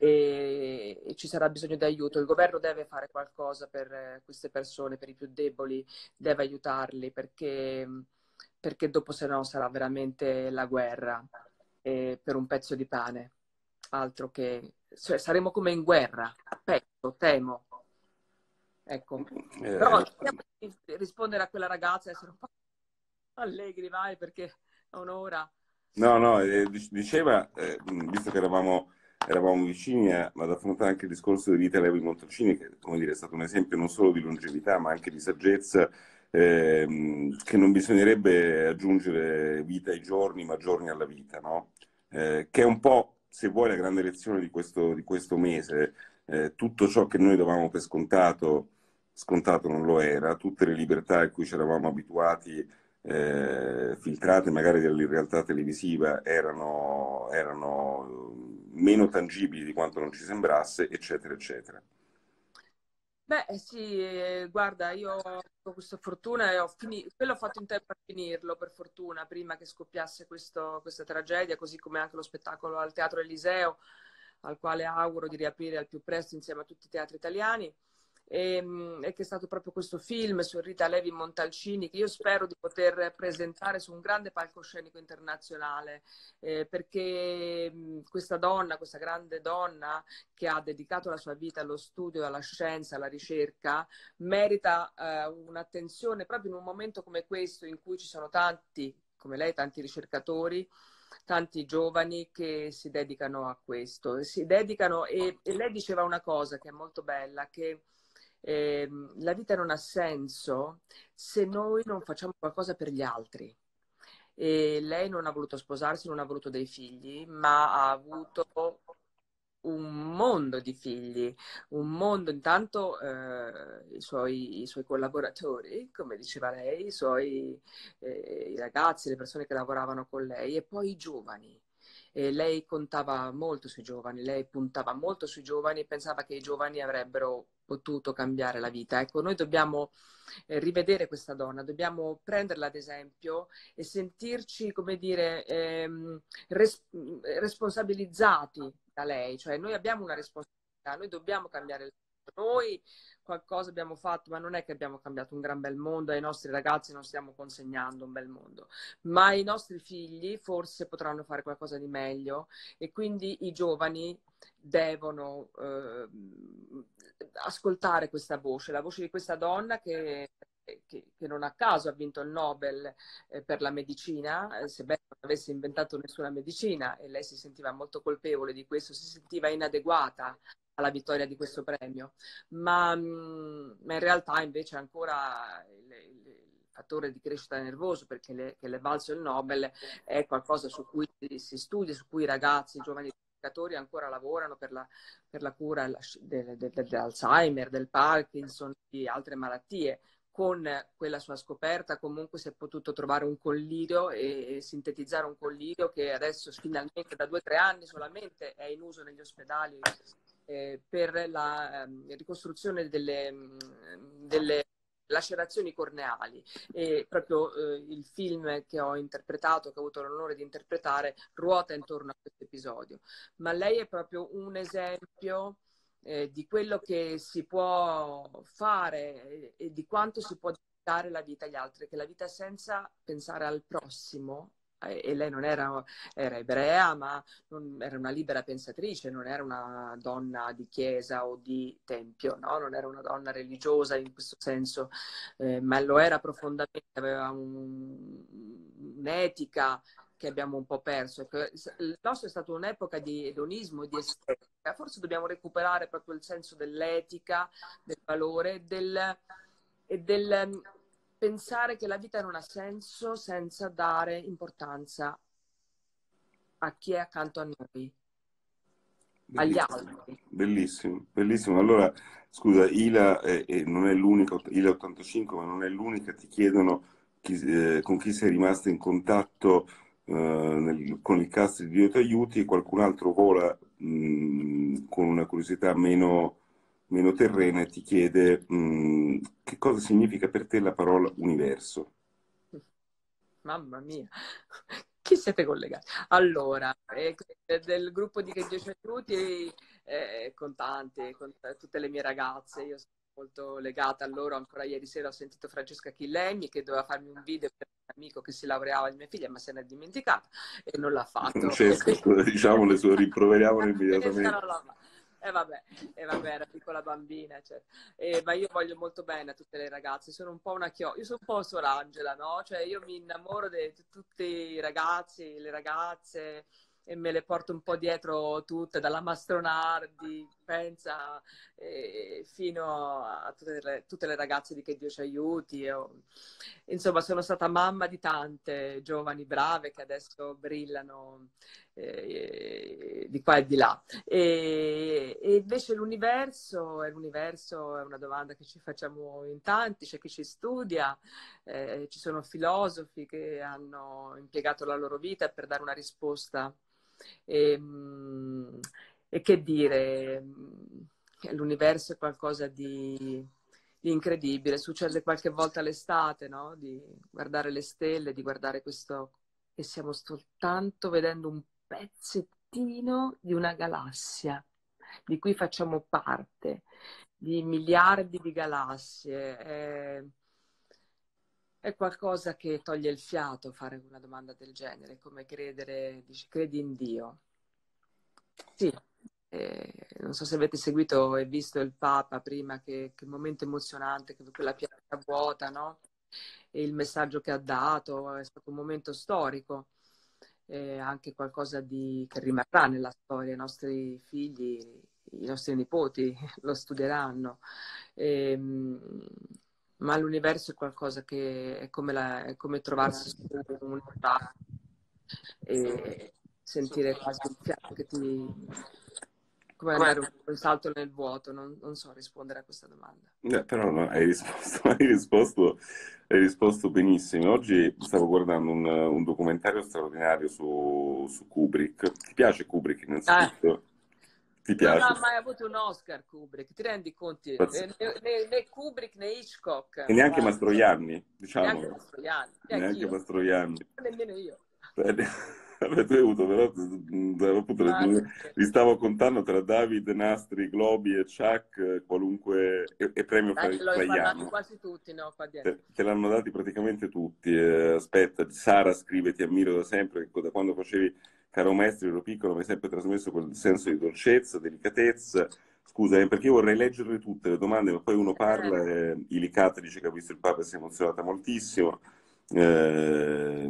e, e ci sarà bisogno di aiuto. Il governo deve fare qualcosa per eh, queste persone, per i più deboli, deve aiutarli, perché, perché dopo se no sarà veramente la guerra, eh, per un pezzo di pane. altro che... Cioè, saremo come in guerra, penso, temo. Ecco. Però
Eh,
cerchiamo di rispondere a quella ragazza, essere un po' allegri, vai, perché è un'ora.
no, no, eh, dic- diceva, eh, visto che eravamo, eravamo vicini a- ad affrontare anche il discorso di Rita Levi Montalcini, che come dire, è stato un esempio non solo di longevità, ma anche di saggezza, ehm, che non bisognerebbe aggiungere vita ai giorni, ma giorni alla vita, no? Eh, che è un po', se vuoi, la grande lezione di questo, di questo mese. Eh, tutto ciò che noi davamo per scontato, scontato non lo era, tutte le libertà a cui ci eravamo abituati eh, filtrate magari dalla realtà televisiva erano, erano meno tangibili di quanto non ci sembrasse, eccetera, eccetera.
Beh, eh, sì, eh, guarda, io ho avuto questa fortuna e ho finito, quello ho fatto in tempo a finirlo, per fortuna, prima che scoppiasse questo- questa tragedia, così come anche lo spettacolo al Teatro Eliseo, al quale auguro di riaprire al più presto insieme a tutti i teatri italiani. E, mh, e che è stato proprio questo film su Rita Levi Montalcini che io spero di poter presentare su un grande palcoscenico internazionale, eh, perché mh, questa donna, questa grande donna che ha dedicato la sua vita allo studio, alla scienza, alla ricerca, merita eh, un'attenzione proprio in un momento come questo in cui ci sono tanti, come lei, tanti ricercatori, tanti giovani che si dedicano a questo. Si dedicano e, e lei diceva una cosa che è molto bella, che eh, la vita non ha senso se noi non facciamo qualcosa per gli altri. E lei non ha voluto sposarsi, non ha voluto dei figli, ma ha avuto un mondo di figli, un mondo, intanto eh, i suoi, i suoi collaboratori, come diceva lei, i suoi eh, i ragazzi, le persone che lavoravano con lei e poi i giovani. E lei contava molto sui giovani, lei puntava molto sui giovani e pensava che i giovani avrebbero potuto cambiare la vita. Ecco, noi dobbiamo eh, rivedere questa donna, dobbiamo prenderla ad esempio e sentirci, come dire, ehm, res- responsabilizzati da lei, cioè noi abbiamo una responsabilità, noi dobbiamo cambiare il mondo. Noi qualcosa abbiamo fatto, ma non è che abbiamo cambiato un gran bel mondo, ai nostri ragazzi non stiamo consegnando un bel mondo, ma i nostri figli forse potranno fare qualcosa di meglio e quindi i giovani devono eh, ascoltare questa voce, la voce di questa donna che che, che, non a caso ha vinto il Nobel eh, per la medicina, eh, sebbene non avesse inventato nessuna medicina e lei si sentiva molto colpevole di questo, si sentiva inadeguata alla vittoria di questo premio, ma, mh, ma in realtà invece ancora il, il, il fattore di crescita nervoso perché le, che le è valso il Nobel è qualcosa su cui si studia, su cui i ragazzi, i giovani ricercatori ancora lavorano per la, per la cura dell'Alzheimer, del Parkinson, di altre malattie. Con quella sua scoperta comunque si è potuto trovare un collirio e, e sintetizzare un collirio che adesso finalmente da due o tre anni solamente è in uso negli ospedali eh, per la eh, ricostruzione delle, delle lacerazioni corneali e proprio eh, il film che ho interpretato, che ho avuto l'onore di interpretare, ruota intorno a questo episodio. Ma lei è proprio un esempio eh, di quello che si può fare e, e di quanto si può dare la vita agli altri, che la vita senza pensare al prossimo, eh, e lei non era, era ebrea, ma non, era una libera pensatrice, non era una donna di chiesa o di tempio, no? Non era una donna religiosa in questo senso, eh, ma lo era profondamente, aveva un, un'etica che abbiamo un po' perso. Il nostro è stata un'epoca di edonismo e di estetica. Forse dobbiamo recuperare proprio il senso dell'etica, del valore del, e del pensare che la vita non ha senso senza dare importanza a chi è accanto a noi, agli
Bellissimo,
altri.
bellissimo, bellissimo. Allora, scusa, Ila eh, eh, non è l'unica, Ila ottantacinque, ma non è l'unica, ti chiedono chi- eh, con chi sei rimasta in contatto eh, nel- con il cast di Dio ti aiuti e qualcun altro vola mh, con una curiosità meno, meno terrena e ti chiede mh, che cosa significa per te la parola universo.
Mamma mia, chi siete collegati? Allora, eh, del gruppo di Che Dio ci aiuti, eh, con tante, con tutte le mie ragazze, io molto legata a loro. Ancora ieri sera ho sentito Francesca Chillemi che doveva farmi un video per un amico che si laureava di mia figlia, ma se n'è dimenticata e non l'ha fatto.
Francesca, diciamo le sue, rimproveriamole immediatamente.
E eh vabbè, eh vabbè, era piccola bambina, cioè. Eh, ma io voglio molto bene a tutte le ragazze, sono un po' una chiosa, io sono un po' Sorangela, no? Cioè io mi innamoro di tutti i ragazzi, le ragazze, e me le porto un po' dietro tutte, dalla Mastronardi, pensa, eh, fino a tutte le, tutte le ragazze di Che Dio ci aiuti. Io, insomma, sono stata mamma di tante giovani brave che adesso brillano eh, di qua e di là. E, e invece l'universo, è l'universo è una domanda che ci facciamo in tanti, c'è chi ci studia, eh, ci sono filosofi che hanno impiegato la loro vita per dare una risposta. E, e che dire, l'universo è qualcosa di, di incredibile. Succede qualche volta l'estate, no? Di guardare le stelle, di guardare questo, e stiamo soltanto vedendo un pezzettino di una galassia di cui facciamo parte, di miliardi di galassie. È, è qualcosa che toglie il fiato fare una domanda del genere, come credere, dici, credi in Dio. Sì, eh, non so se avete seguito e visto il Papa prima, che, che momento emozionante, che quella piazza vuota, no? E il messaggio che ha dato, è stato un momento storico, eh, anche qualcosa di, che rimarrà nella storia. I nostri figli, i nostri nipoti lo studieranno. E, ma l'universo è qualcosa che è come, la, è come trovarsi su un e sentire quasi un fiato che ti... come andare un, un salto nel vuoto, non, non so rispondere a questa domanda.
Eh, però no, hai risposto, hai risposto, hai risposto benissimo. Oggi stavo guardando un, un documentario straordinario su, su Kubrick. Ti piace Kubrick innanzitutto?
Eh.
Ti
Non
piace?
ha mai avuto un Oscar Kubrick, ti rendi conti? Eh, né, né, né Kubrick né Hitchcock.
E neanche
Eh,
Mastroianni, diciamo.
neanche Mastroianni,
Neanche
neanch'io,
Mastroianni.
nemmeno io.
Vabbè, tu hai avuto però, appunto,
Ah,
li stavo contando tra David, Nastri, Globi e Chuck, qualunque, e, e premio
dai, l'ho impannati
Fraiano.
quasi tutti, no, qua dietro.
Te, te l'hanno dati praticamente tutti. Eh, aspetta, Sara scrive: Ti ammiro da sempre, che da quando facevi Caro Maestro ero piccolo mi hai sempre trasmesso quel senso di dolcezza, delicatezza. Scusa, eh, perché io vorrei leggerle tutte le domande, ma poi uno parla
Eh,
e Ilicata dice che ha visto il Papa e si è emozionata moltissimo. Eh,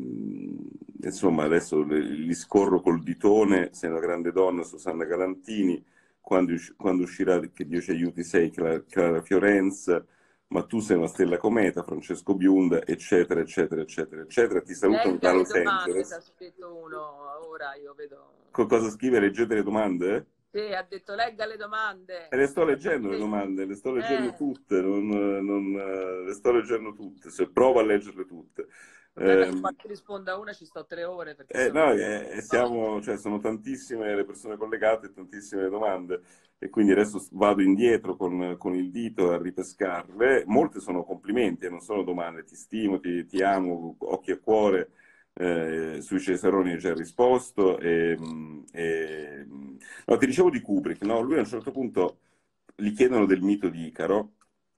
insomma, adesso le- li scorro col ditone. Sei una grande donna, Susanna Galantini. Quando, usci- quando uscirà Che Dio ci aiuti sei, Clara, Clara Fiorenza. Ma tu sei una stella cometa, Francesco Biunda, eccetera, eccetera, eccetera, eccetera. Ti salutano da
legga le
Los
domande, ti ha
Angeles.
scritto uno, ora io vedo.
Co- cosa scrive? Leggete le domande?
Sì, ha detto legga le
E
domande.
le sto leggendo le
Sì.
domande, le sto leggendo
Eh,
tutte, non, non, eh, le sto leggendo tutte, se provo a leggerle tutte.
il problema è che
Ehm,
quando ti rispondo a una ci sto tre ore perché
Eh,
sono...
no, eh, siamo, cioè, sono tantissime le persone collegate e tantissime le domande e quindi adesso s- vado indietro con, con il dito a ripescarle. Molte sono complimenti e non sono domande. Ti stimo, ti, ti amo, occhi e cuore. Eh, sui Cesaroni hai già risposto. E, mm, e, mm, no, ti dicevo di Kubrick, no? Lui a un certo punto gli chiedono del mito di Icaro.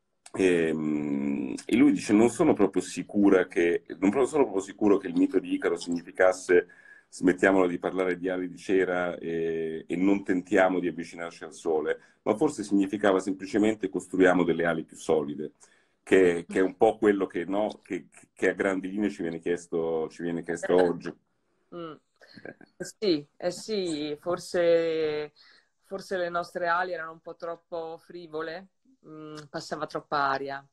E, mm, e lui dice: Non sono proprio sicura che, non pro- sono proprio sicuro che il mito di Icaro significasse smettiamola di parlare di ali di cera e, e non tentiamo di avvicinarci al sole, ma forse significava semplicemente costruiamo delle ali più solide, che, che è un po' quello che, no, che, che a grandi linee ci viene chiesto, ci viene chiesto oggi.
Mm.
Eh,
Eh sì, eh sì, forse, forse le nostre ali erano un po' troppo frivole, mm, passava troppa aria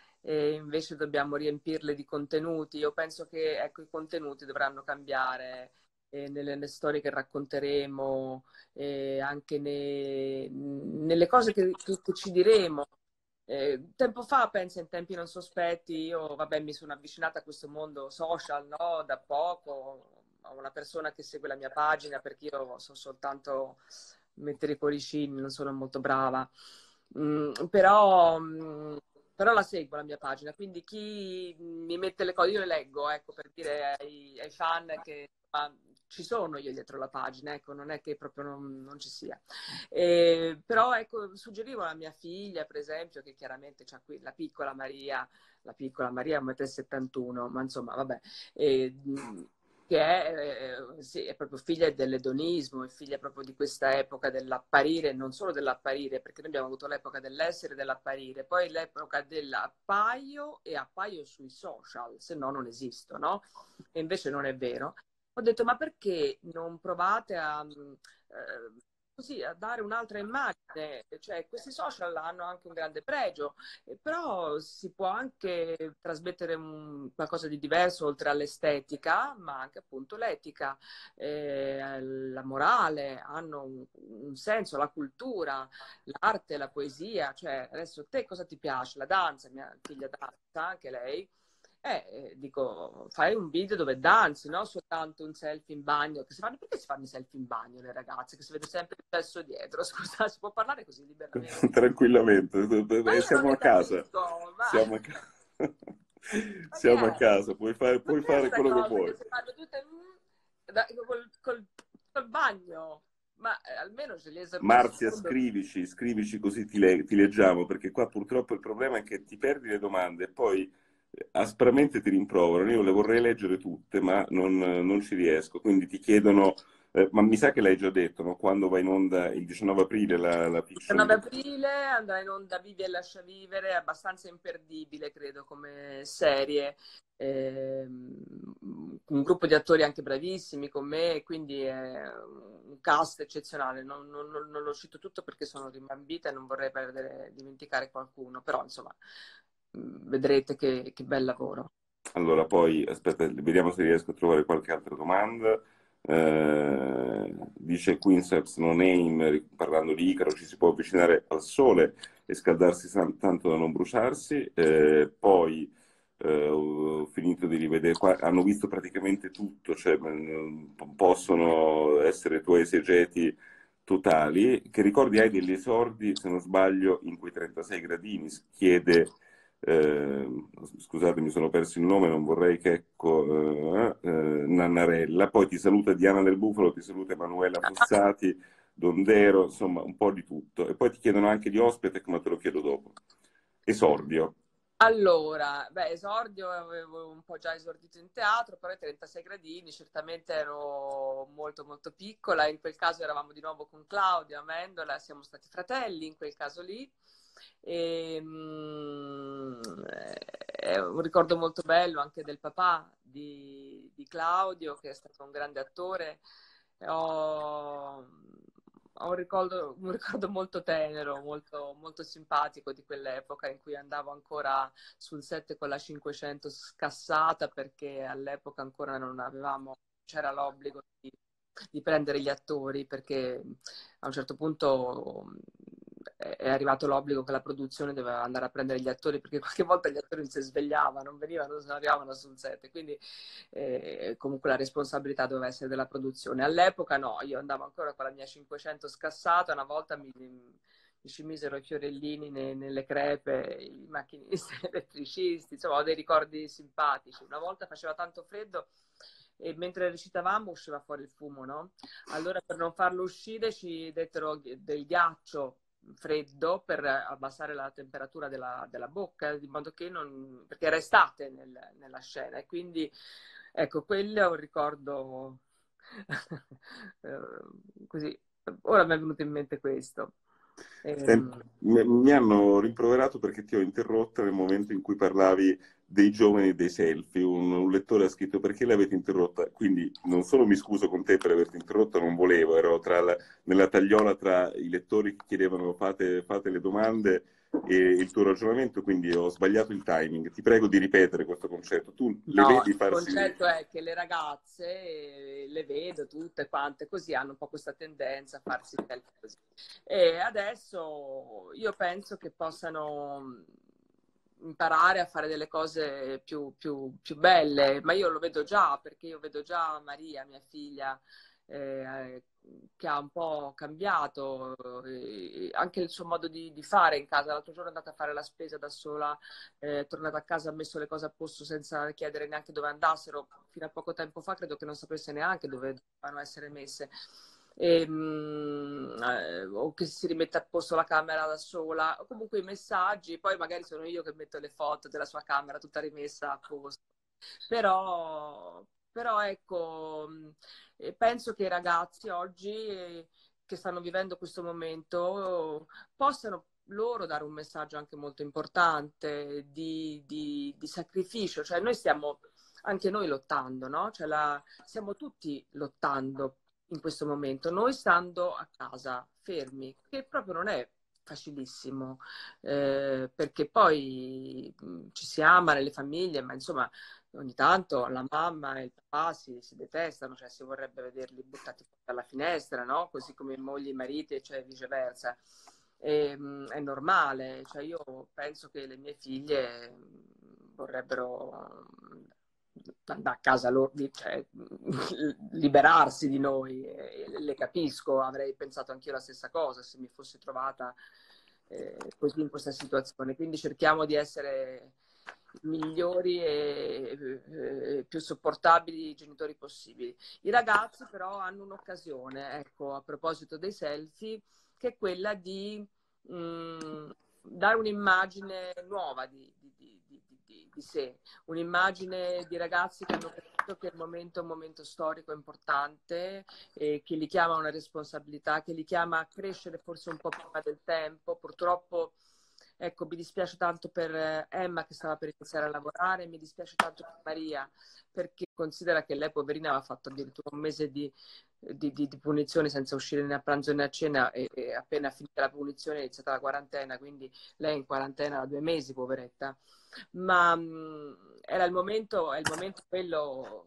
e invece dobbiamo riempirle di contenuti. Io penso che ecco, i contenuti dovranno cambiare eh, nelle, nelle storie che racconteremo, eh, anche ne- nelle cose che, che- che ci diremo. Eh, tempo fa, penso, in tempi non sospetti, io vabbè, mi sono avvicinata a questo mondo social, no? Da poco, ho una persona che segue la mia pagina perché io so soltanto mettere i cuoricini, non sono molto brava. Mm, però, mm, però la seguo la mia pagina, quindi chi mi mette le cose, io le leggo, ecco, per dire ai, ai fan che ma, ci sono io dietro la pagina, ecco, non è che proprio non, non ci sia. Eh, però ecco, suggerivo alla mia figlia, per esempio, che chiaramente c'ha qui la piccola Maria, la piccola Maria è un metro e settantuno, ma insomma, vabbè, eh, che è, eh, sì, è proprio figlia dell'edonismo, è figlia proprio di questa epoca dell'apparire, non solo dell'apparire, perché noi abbiamo avuto l'epoca dell'essere e dell'apparire, poi l'epoca dell'appaio e appaio sui social, se no non esisto, no? E invece non è vero. Ho detto, ma perché non provate a, eh, così, a dare un'altra immagine? Cioè, questi social hanno anche un grande pregio, eh, però si può anche trasmettere un, qualcosa di diverso oltre all'estetica, ma anche appunto l'etica, eh, la morale, hanno un, un senso, la cultura, l'arte, la poesia. Cioè, adesso te cosa ti piace? La danza, mia figlia danza, anche lei. Eh, eh, dico, fai un video dove danzi, no? Soltanto un selfie in bagno. Che si fanno, perché si fanno i selfie in bagno le ragazze? Che si vede sempre il cesso dietro. Scusa, si può parlare così liberamente?
Tranquillamente.
Ma io non
Siamo
ne
a casa.
capisco, ma,
Siamo a casa.
ma che
Siamo a
è?
casa, puoi fare,
Ma
puoi
che è
fare
sta
quello che
cosa che
vuoi.
si fanno tutte mm, da- col, col- col bagno? Ma eh, almeno ce li esorcisi
Marzia,
fondo.
scrivici, scrivici così ti, le- ti leggiamo, perché qua purtroppo il problema è che ti perdi le domande e poi eh, aspramente ti rimproverano. Io le vorrei leggere tutte, ma non, non ci riesco. Quindi ti chiedono, eh, ma mi sa che l'hai già detto, no? Quando va in onda il diciannove aprile la, la fiction
diciannove
di...
aprile andrà in onda Vivi e lascia vivere, è abbastanza imperdibile, credo, come serie. Ehm, un gruppo di attori anche bravissimi con me, quindi è un cast eccezionale. Non, non- non- non lo cito tutto perché sono rimbambita e non vorrei perdere, dimenticare qualcuno, però insomma, mh, vedrete che, che bel lavoro.
Allora, poi, aspetta, vediamo se riesco a trovare qualche altra domanda. Eh, dice Quinceps no name, parlando di Icaro, ci si può avvicinare al sole e scaldarsi san- tanto da non bruciarsi. Eh, poi, eh, ho finito di rivedere, qua hanno visto praticamente tutto, cioè mh, possono essere tuoi esegeti totali. Che ricordi hai degli esordi, se non sbaglio, in quei trentasei gradini? Chiede eh, scusate, mi sono perso il nome, non vorrei che ecco, eh, eh, Nannarella, poi ti saluta Diana del Bufalo, ti saluta Emanuela Fossati, Dondero, insomma un po' di tutto. E poi ti chiedono anche di Ospetec, ma te lo chiedo dopo. Esordio.
Allora, beh, esordio, avevo un po' già esordito in teatro, però ai trentasei gradini, certamente ero molto molto piccola, in quel caso eravamo di nuovo con Claudia Amendola, siamo stati fratelli in quel caso lì, e, mm, è un ricordo molto bello anche del papà di, di Claudio, che è stato un grande attore. Ho, ho un ricordo, un ricordo molto tenero, molto, molto simpatico di quell'epoca in cui andavo ancora sul set con la cinquecento scassata perché all'epoca ancora non avevamo, c'era l'obbligo di, di prendere gli attori perché a un certo punto è arrivato l'obbligo che la produzione doveva andare a prendere gli attori perché qualche volta gli attori non si svegliavano, non venivano, non arrivavano sul set, quindi eh, comunque la responsabilità doveva essere della produzione. All'epoca no, io andavo ancora con la mia cinquecento scassata, una volta mi, mi ci misero i fiorellini ne, nelle crepe, i macchinisti, gli elettricisti, insomma ho dei ricordi simpatici. Una volta faceva tanto freddo e mentre recitavamo usciva fuori il fumo, no? Allora per non farlo uscire ci dettero del ghiaccio freddo per abbassare la temperatura della, della bocca, di modo che non... perché era estate nel, nella scena e quindi ecco, quello è un ricordo così. Ora mi è venuto in mente questo.
Senti,
Ehm,
mi mi hanno rimproverato perché ti ho interrotta nel momento in cui parlavi dei giovani e dei selfie. Un, un lettore ha scritto perché l'avete interrotta? Quindi non solo mi scuso con te per averti interrotto, non volevo, ero tra la- nella tagliola tra i lettori che chiedevano fate, fate le domande e il tuo ragionamento, quindi ho sbagliato il timing. Ti prego di ripetere questo concetto. Tu le
No,
vedi
il
farsi...
concetto è che le ragazze, eh, le vedo tutte quante così, hanno un po' questa tendenza a farsi selfie così. E adesso io penso che possano imparare a fare delle cose più, più, più belle, ma io lo vedo già, perché io vedo già Maria, mia figlia, eh, che ha un po' cambiato eh, anche il suo modo di, di fare in casa. L'altro giorno è andata a fare la spesa da sola, è tornata a casa, ha messo le cose a posto senza chiedere neanche dove andassero. Fino a poco tempo fa credo che non sapesse neanche dove dovevano essere messe. E, mh, eh, o che si rimette a posto la camera da sola, o comunque i messaggi. Poi magari sono io che metto le foto della sua camera tutta rimessa a posto. Però, però ecco, mh, penso che i ragazzi oggi eh, che stanno vivendo questo momento possano loro dare un messaggio anche molto importante di, di, di sacrificio. Cioè noi stiamo anche noi lottando, no? Cioè la, stiamo tutti lottando in questo momento, noi stando a casa fermi, che proprio non è facilissimo, eh, perché poi mh, ci si ama nelle famiglie, ma insomma ogni tanto la mamma e il papà si, si detestano, cioè si vorrebbe vederli buttati dalla finestra, no? Così come mogli e mariti, cioè viceversa. E, mh, è normale, cioè io penso che le mie figlie mh, vorrebbero andare a casa loro, cioè, liberarsi di noi, e le capisco, avrei pensato anch'io la stessa cosa se mi fossi trovata eh, così in questa situazione. Quindi cerchiamo di essere i migliori e eh, più sopportabili genitori possibili. I ragazzi però hanno un'occasione, ecco, a proposito dei selfie, che è quella di mh, dare un'immagine nuova di, di, di, di, di, di sé, un'immagine di ragazzi che hanno capito che il momento è un momento storico importante, e che li chiama a una responsabilità, che li chiama a crescere forse un po' prima del tempo. Purtroppo, ecco, mi dispiace tanto per Emma che stava per iniziare a lavorare, mi dispiace tanto per Maria, perché considera che lei, poverina, aveva fatto addirittura un mese di, di, di, di punizione senza uscire né a pranzo né a cena, e, e appena finita la punizione è iniziata la quarantena, quindi lei è in quarantena da due mesi, poveretta. Ma mh, era il momento, è il momento quello...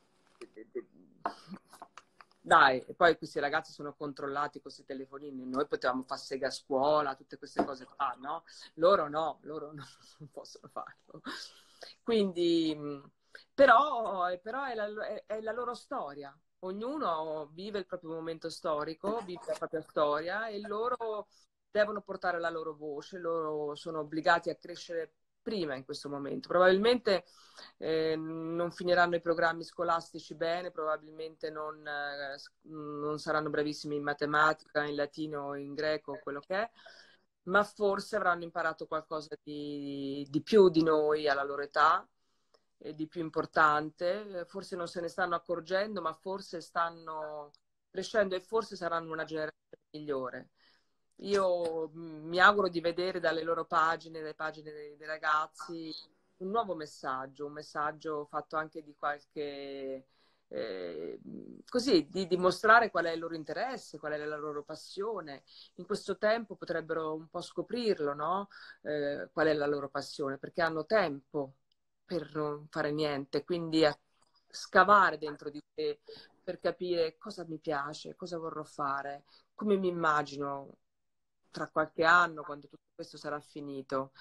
Dai, e poi questi ragazzi sono controllati con questi telefonini, noi potevamo fare sega a scuola, tutte queste cose qua, no? Loro no, loro no, non possono farlo. Quindi, però, però è, la, è, è la loro storia, ognuno vive il proprio momento storico, vive la propria storia, e loro devono portare la loro voce, loro sono obbligati a crescere prima in questo momento. Probabilmente eh, non finiranno i programmi scolastici bene, probabilmente non, eh, non saranno bravissimi in matematica, in latino, in greco, quello che è, ma forse avranno imparato qualcosa di, di più di noi alla loro età, e di più importante. Forse non se ne stanno accorgendo, ma forse stanno crescendo, e forse saranno una generazione migliore. Io mh, mi auguro di vedere dalle loro pagine, dalle pagine dei, dei ragazzi, un nuovo messaggio, un messaggio fatto anche di qualche... Eh, così, di dimostrare qual è il loro interesse, qual è la loro passione. In questo tempo potrebbero un po' scoprirlo, no? Eh, qual è la loro passione, perché hanno tempo per non fare niente, quindi a scavare dentro di sé per capire cosa mi piace, cosa vorrò fare, come mi immagino tra qualche anno, quando tutto questo sarà finito.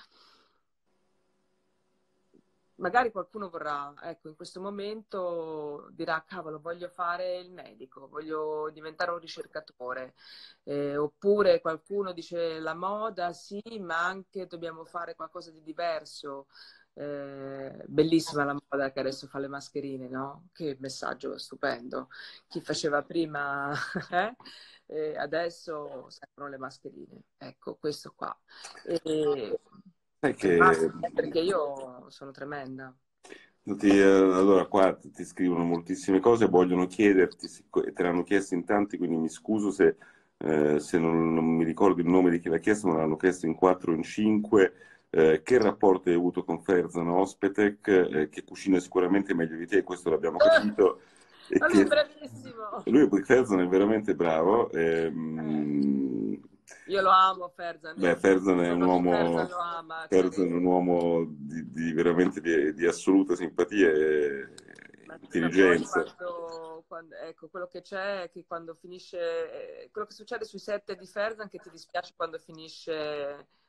Magari qualcuno vorrà, ecco, in questo momento dirà, cavolo, voglio fare il medico, voglio diventare un ricercatore, eh, oppure qualcuno dice la moda, sì, ma anche dobbiamo fare qualcosa di diverso. Eh, bellissima la moda che adesso fa le mascherine, no? Che messaggio stupendo. Chi faceva prima, eh? Eh, adesso servono le mascherine. Ecco, questo qua. E,
Sai
e
che
basta, perché io sono tremenda.
Ti, eh, allora, qua ti, ti scrivono moltissime cose, vogliono chiederti, sic- te l'hanno chiesto in tanti, quindi mi scuso se, eh, se non, non mi ricordo il nome di chi l'ha chiesto, ma l'hanno chiesto in quattro o in cinque. Eh, che rapporto hai avuto con Ferzan Ospetec, eh, che cucina sicuramente meglio di te, questo l'abbiamo capito, e
Ma lui è
che
bravissimo.
lui, poi Ferzan è veramente bravo. ehm,
Io lo amo, Ferzan.
Beh,
Io,
Ferzan è un
quello di
uomo,
Ferzan lo ama. Cioè,
Ferzan è un uomo di, di veramente di, di assoluta simpatia e
ma, ma poi
intelligenza.
quando, quando- ecco, quello che c'è è che quando finisce, eh, quello che succede sui set di Ferzan, che ti dispiace quando finisce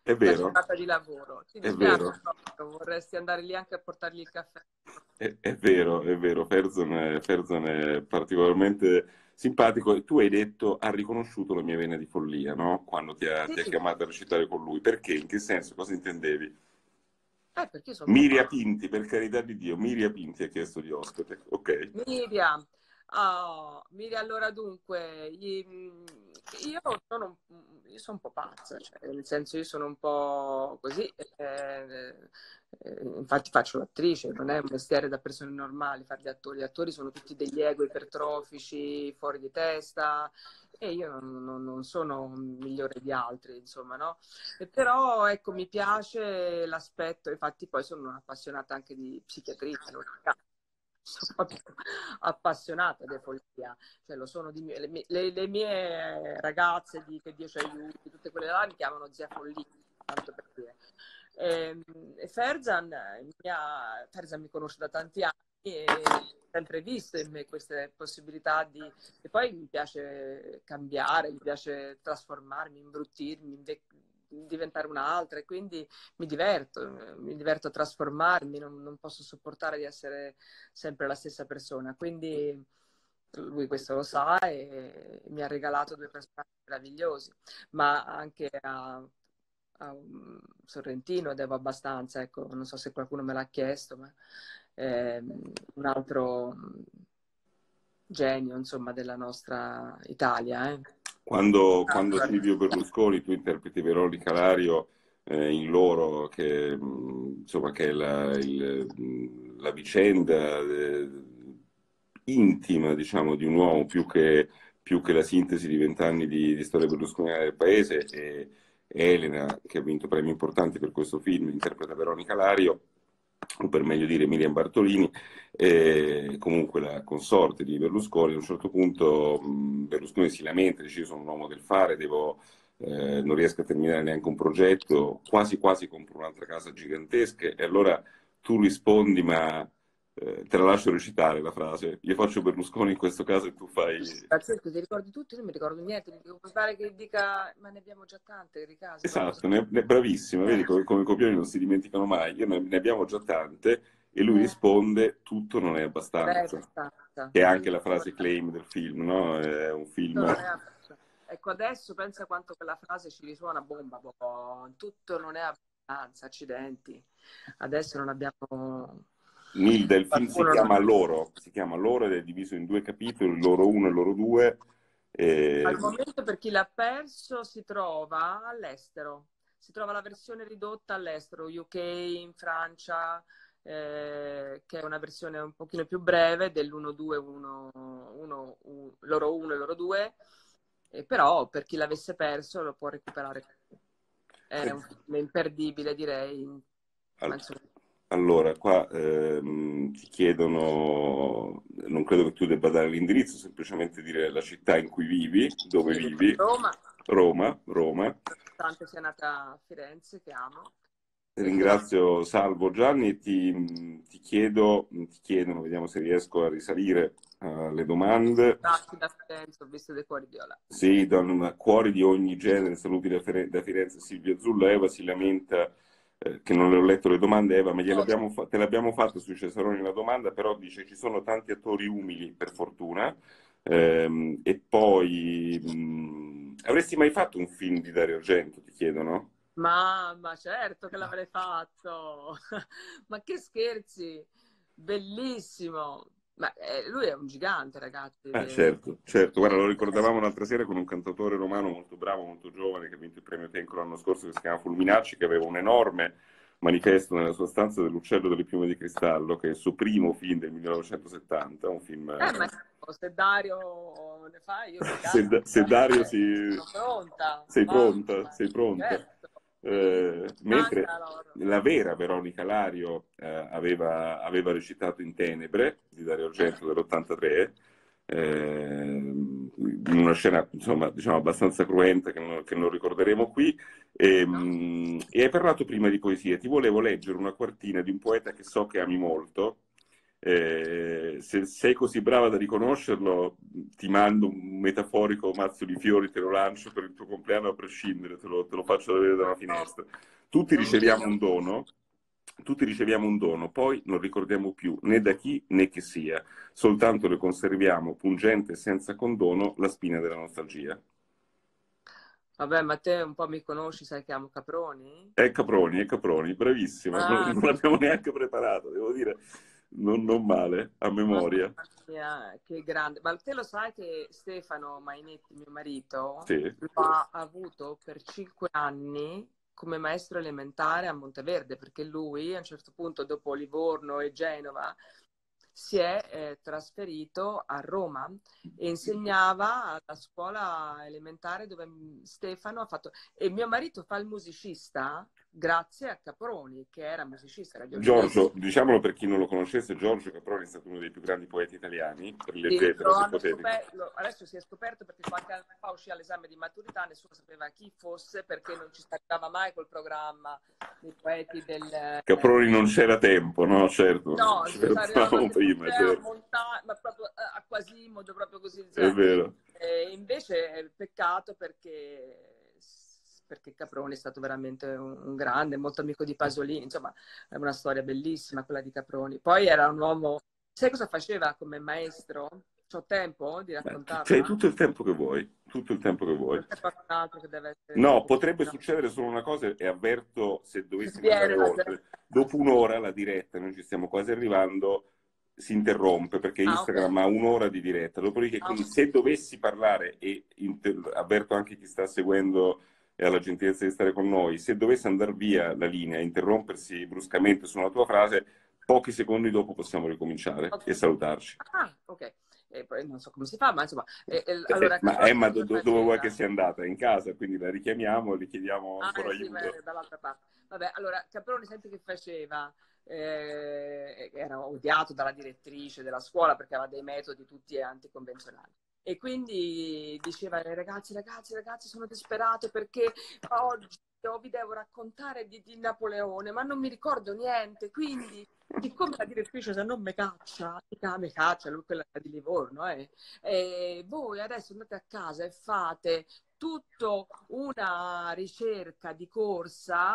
È
la
vero,
giornata di lavoro. Ti
è
dispiace,
vero.
no? Vorresti andare lì anche a portargli il caffè.
È, è vero, è vero, Ferzan è, Ferzan è particolarmente simpatico e tu hai detto ha riconosciuto la mia vena di follia, no? Quando ti ha,
Sì,
ti ha chiamato a recitare con lui. Perché? In che senso? Cosa intendevi?
eh, perché io sono un po'
Miria
pazza.
Pinti, per carità di Dio, Miria Pinti ha chiesto di ospite. Ok.
Miriam, oh, Miriam, allora dunque, i- mm, io sono, un- io sono un po' pazza, cioè, nel senso io sono un po' così, eh, eh, infatti faccio l'attrice, non è un mestiere da persone normali fare gli attori, gli attori sono tutti degli ego ipertrofici, fuori di testa e io non, non- non sono migliore di altri, insomma, no? E però ecco, mi piace l'aspetto, infatti poi sono un'appassionata anche di psichiatria, non a caso. Sono proprio appassionata di follia, cioè lo sono di mie- le, mie, le- le mie ragazze di Che Dio ci aiuti, tutte quelle là mi chiamano zia follia, tanto per dire. E, e Ferzan, eh, mi ha- Ferzan mi conosce da tanti anni e ha sempre visto in me queste possibilità di... E poi mi piace cambiare, mi piace trasformarmi, imbruttirmi, inve- diventare un'altra e quindi mi diverto, eh, mi diverto a trasformarmi, non, non posso sopportare di essere sempre la stessa persona. Quindi lui questo lo sa e mi ha regalato due personaggi meravigliosi, ma anche a, a un Sorrentino devo abbastanza, ecco, non so se qualcuno me l'ha chiesto, ma ehm, un altro genio, insomma, della nostra Italia. Eh.
Quando, quando Silvio Berlusconi, tu interpreti Veronica Lario eh, in Loro, che, mh, insomma, che è la, il- mh, la vicenda eh, intima, diciamo, di un uomo più che, più che la sintesi di vent'anni di, di storia berlusconiana del paese, e Elena, che ha vinto premi importanti per questo film, interpreta Veronica Lario, o per meglio dire Miriam Bartolini, e comunque la consorte di Berlusconi. A un certo punto mh, Berlusconi si lamenta, dice io sono un uomo del fare, devo, eh, non riesco a terminare neanche un progetto, quasi quasi compro un'altra casa gigantesca, e allora tu rispondi, ma eh, te la lascio recitare la frase, io faccio Berlusconi in questo caso e tu fai...
Pazzesco, ti ricordi tutto? Io non mi ricordo niente, mi pare che dica, ma ne abbiamo già tante di case, proprio.
Esatto, ne, ne- bravissima, vedi
Eh,
come, come i copioni non si dimenticano mai, io ne, ne abbiamo già tante, e lui
eh,
risponde tutto non è
non è
abbastanza,
abbastanza.
che è anche
Mm.
la frase claim del film, no? È un film...
Tutto non è abbastanza. Ecco, adesso pensa quanto quella frase ci risuona bomba, boh, tutto non è abbastanza, accidenti. Adesso non abbiamo...
Nilda, il film si
Qualcuno non...
chiama Loro, si chiama Loro ed è diviso in due capitoli, Loro uno e Loro due.
Al
E...
momento per chi l'ha perso si trova all'estero, si trova la versione ridotta all'estero, U K, in Francia, eh, che è una versione un pochino più breve dell'uno due, uno, uno, loro uno e loro due, e però per chi l'avesse perso lo può recuperare. È un film imperdibile, direi, ma insomma,
Allora, qua ehm, ti chiedono, non credo che tu debba dare l'indirizzo, semplicemente dire la città in cui vivi, dove
sì,
vivi,
Roma,
Roma, Roma.
nonostante sia nata a Firenze, che amo. E dove
Ringrazio Salvo Gianni e ti, ti chiedo, ti chiedono, vediamo se riesco a risalire alle domande.
nasci da Firenze, ho visto dei cuori viola.
Sì, da cuori di ogni genere, saluti da, Fere- da Firenze, Silvia Zulla. Eva si lamenta eh, che non le ho letto le domande. Eva, ma gliel'abbiamo fa- te l'abbiamo fatta sui Cesaroni la domanda, però dice ci sono tanti attori umili, per fortuna. Ehm, e poi, mh, avresti mai fatto un film di Dario Argento, ti chiedono?
Mamma, certo che l'avrei fatto. Ma che scherzi, bellissimo. Ma eh, lui è un gigante, ragazzi.
Ah,
Eh,
certo, certo. Guarda, lo
eh,
ricordavamo l'altra sera con un cantautore romano molto bravo, molto giovane, che ha vinto il premio Tenco l'anno scorso, che si chiama Fulminacci, che aveva un enorme manifesto nella sua stanza dell'Uccello delle piume di cristallo, che è il suo primo film del millenovecentosettanta, un film...
eh,
eh,
ma se Dario ne fa, io mi
Se,
canto.
se Dario
Eh,
si...
sono pronta.
Sei
Oh,
pronta? Sei pronta?
certo. Sì,
Eh, mentre
manca loro.
la vera Veronica Lario eh, aveva, aveva recitato in Tenebre di Dario Argento dell'ottantatré, eh, in una scena insomma, diciamo, abbastanza cruenta che non, che non ricorderemo qui, e,
No?
mh, e hai parlato prima di poesia. Ti volevo leggere una quartina di un poeta che so che ami molto, Eh, se sei così brava da riconoscerlo, ti mando un metaforico mazzo di fiori, te lo lancio per il tuo compleanno a prescindere, te lo, te lo faccio vedere da una finestra. Tutti
Non mi...
riceviamo un dono, tutti riceviamo un dono, poi non ricordiamo più né da chi né che sia, soltanto ne conserviamo pungente e senza condono la spina della nostalgia.
Vabbè, ma te un po' mi conosci, sai che amo Caproni?
È Caproni, è Caproni, bravissima, non,
Ah,
non l'abbiamo neanche preparato, devo dire, non, non male, a
mamma
memoria.
mia, che grande. Ma te lo sai che Stefano Mainetti, mio marito,
Sì.
lo ha avuto per cinque anni come maestro elementare a Monteverde, perché lui a un certo punto, dopo Livorno e Genova, si è eh, trasferito a Roma e insegnava alla scuola elementare dove Stefano ha fatto... E mio marito fa il musicista grazie a Caproni, che era musicista, era violinista.
Giorgio, diciamolo per chi non lo conoscesse, Giorgio Caproni è stato uno dei più grandi poeti italiani, per
Sì,
leggete,
lo
se
hanno
potete.
scoperto, adesso si è scoperto perché qualche anno fa uscì all'esame di maturità, nessuno sapeva chi fosse perché non ci staccava mai col programma dei poeti del...
Caproni non c'era tempo, no? Certo,
No,
ci
si arrivava
fermavamo
sempre
prima,
a
certo.
montare, ma proprio a Quasimodo, proprio così.
È
Cioè.
vero.
E invece è peccato perché, perché Caproni è stato veramente un, un grande, molto amico di Pasolini, insomma, è una storia bellissima quella di Caproni. Poi era un uomo, sai cosa faceva come maestro? C'ho tempo di
Ma c'hai
raccontarla?
tutto il tempo che vuoi, tutto il tempo che vuoi.
Perché poi un altro che deve essere
No,
dopo.
potrebbe
No?
succedere solo una cosa e avverto se
Si
dovessimo andare
sviene la gente.
oltre. Dopo un'ora la diretta, noi ci stiamo quasi arrivando, si interrompe perché
Ah, ok.
Instagram ha un'ora di diretta. Dopodiché,
Ah,
quindi se dovessi parlare, e inter- avverto anche chi sta seguendo e ha la gentilezza di stare con noi, se dovesse andare via la linea, interrompersi bruscamente su una tua frase, pochi secondi dopo possiamo ricominciare
ok.
e salutarci.
Ah, ok. E poi non so come si fa, ma insomma, e, e,
Eh,
allora
ma
Caproni
Emma, do-
cosa
do- dove vuoi che
faceva?
sia andata? In casa, quindi la richiamiamo e le chiediamo
Ah,
ancora
eh sì, ma
aiuto.
è dall'altra parte. Vabbè, allora Caproni, senti che faceva? Eh, era odiato dalla direttrice della scuola perché aveva dei metodi tutti anticonvenzionali. E quindi diceva ai ragazzi, ragazzi, ragazzi, sono disperato perché oggi io vi devo raccontare di, di Napoleone, ma non mi ricordo niente. Quindi, siccome la direttrice se non me caccia, mi caccia, lui quella di Livorno, eh, e voi adesso andate a casa e fate tutto una ricerca di corsa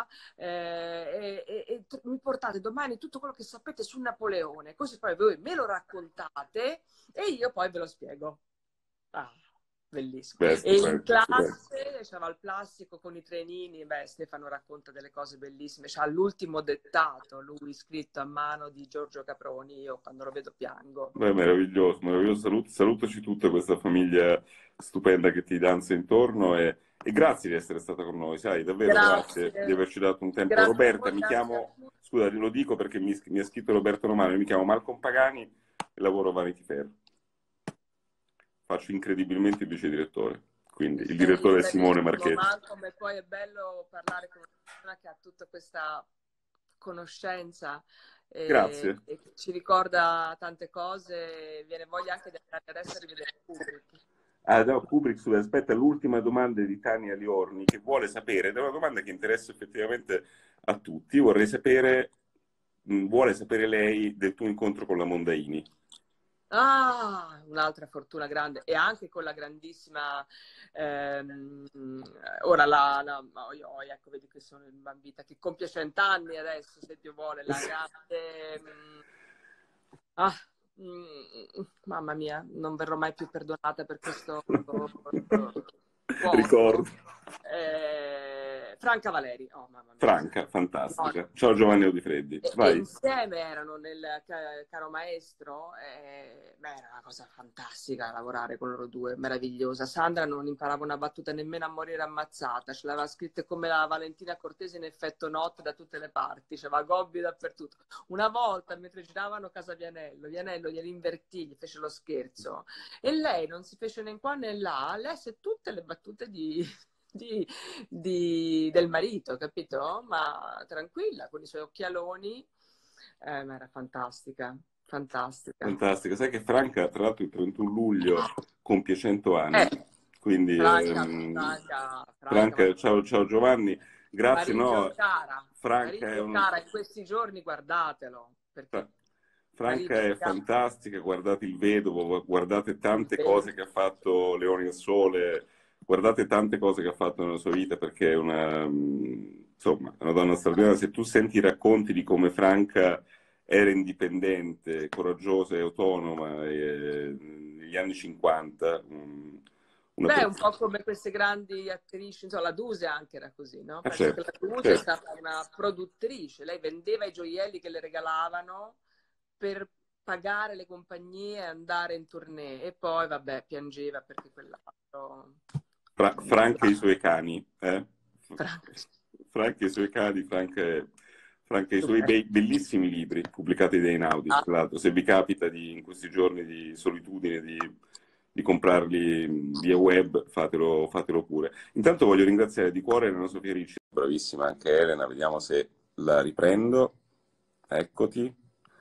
eh, e, e, e mi portate domani tutto quello che sapete su Napoleone, così poi voi me lo raccontate e io poi ve lo spiego. Ah, bellissimo.
Beh,
E in
stupendo, stupendo.
classe c'era il plastico con i trenini, beh, Stefano racconta delle cose bellissime, c'ha l'ultimo dettato, lui scritto a mano di Giorgio Caproni, io quando lo vedo piango.
Beh, meraviglioso, meraviglioso. Salut- salutaci tutta questa famiglia stupenda che ti danza intorno e, e grazie di essere stata con noi, sai, davvero grazie di
Grazie,
averci dato un tempo.
grazie a
Roberta,
voi,
mi
grazie a
chiamo,
tutti.
scusa, lo dico perché mi, mi ha scritto Roberto Romano, io mi chiamo Malcolm Pagani e lavoro a Vanity Fair. Faccio incredibilmente il vice direttore, quindi il
Sei
direttore è Simone
bravissimo,
Marchetti.
Malcolm, e poi è bello parlare con una persona che ha tutta questa conoscenza e,
Grazie.
e che ci ricorda tante cose, viene voglia anche di andare adesso a rivedere Kubrick.
Ah, no, Kubrick, scusa, aspetta, l'ultima domanda di Tania Liorni che vuole sapere, ed è una domanda che interessa effettivamente a tutti, vorrei sapere, mh, vuole sapere lei del tuo incontro con la Mondaini.
Ah, un'altra fortuna grande e anche con la grandissima ehm, ora la, la oi, oi, ecco vedi che sono in bambita che compie cent'anni adesso se Dio vuole la grande mm, ah, mm, mamma mia non verrò mai più perdonata per questo
Ricordo.
uomo eh, Franca Valeri oh mamma mia
Franca,
no,
fantastica. Ciao Giovanni Odifreddi,
e, e
vai.
insieme erano nel Caro Maestro, eh, beh, era una cosa fantastica lavorare con loro due, meravigliosa. Sandra non imparava una battuta nemmeno a morire ammazzata, ce l'aveva scritte come la Valentina Cortese in effetto notte da tutte le parti, c'era Gobbi dappertutto. Una volta, mentre giravano casa Vianello, Vianello glieli invertì, gli fece lo scherzo e lei non si fece né qua né là, lesse tutte le battute di... Di, di, del marito, capito? Ma tranquilla, con i suoi occhialoni, eh, ma era fantastica, fantastica.
Fantastica. Sai che Franca, tra l'altro, il trentuno luglio compie cento anni,
Eh,
quindi
Franca,
ehm,
Franca, Franca,
Franca, ciao, ciao Giovanni, grazie,
Marigio
no,
Cara,
Franca è
Marigio
un...
Cara, in questi giorni guardatelo, perché
Franca è fantastica, guardate Il Vedovo, guardate tante cose che ha fatto Leoni al Sole, guardate tante cose che ha fatto nella sua vita perché è una, insomma, è una donna straordinaria. Se tu senti i racconti di come Franca era indipendente, coraggiosa e autonoma eh, negli anni cinquanta, una
Beh, un
persona...
po' come queste grandi attrici, insomma, la Duse anche era così, no?
Ah,
Penso
certo,
che la Duse
certo.
è stata una produttrice, lei vendeva i gioielli che le regalavano per pagare le compagnie e andare in tournée e poi, vabbè, piangeva perché quell'altro...
Fra Franca e i suoi cani, eh?
Franca.
Franca e i suoi cani, Franca, Franca e i suoi be bellissimi libri pubblicati da Einaudi,
Ah.
tra l'altro. Se vi capita di, in questi giorni di solitudine di, di comprarli via web, fatelo, fatelo pure. Intanto voglio ringraziare di cuore Elena Sofia Ricci, bravissima anche Elena, vediamo se la riprendo. Eccoti,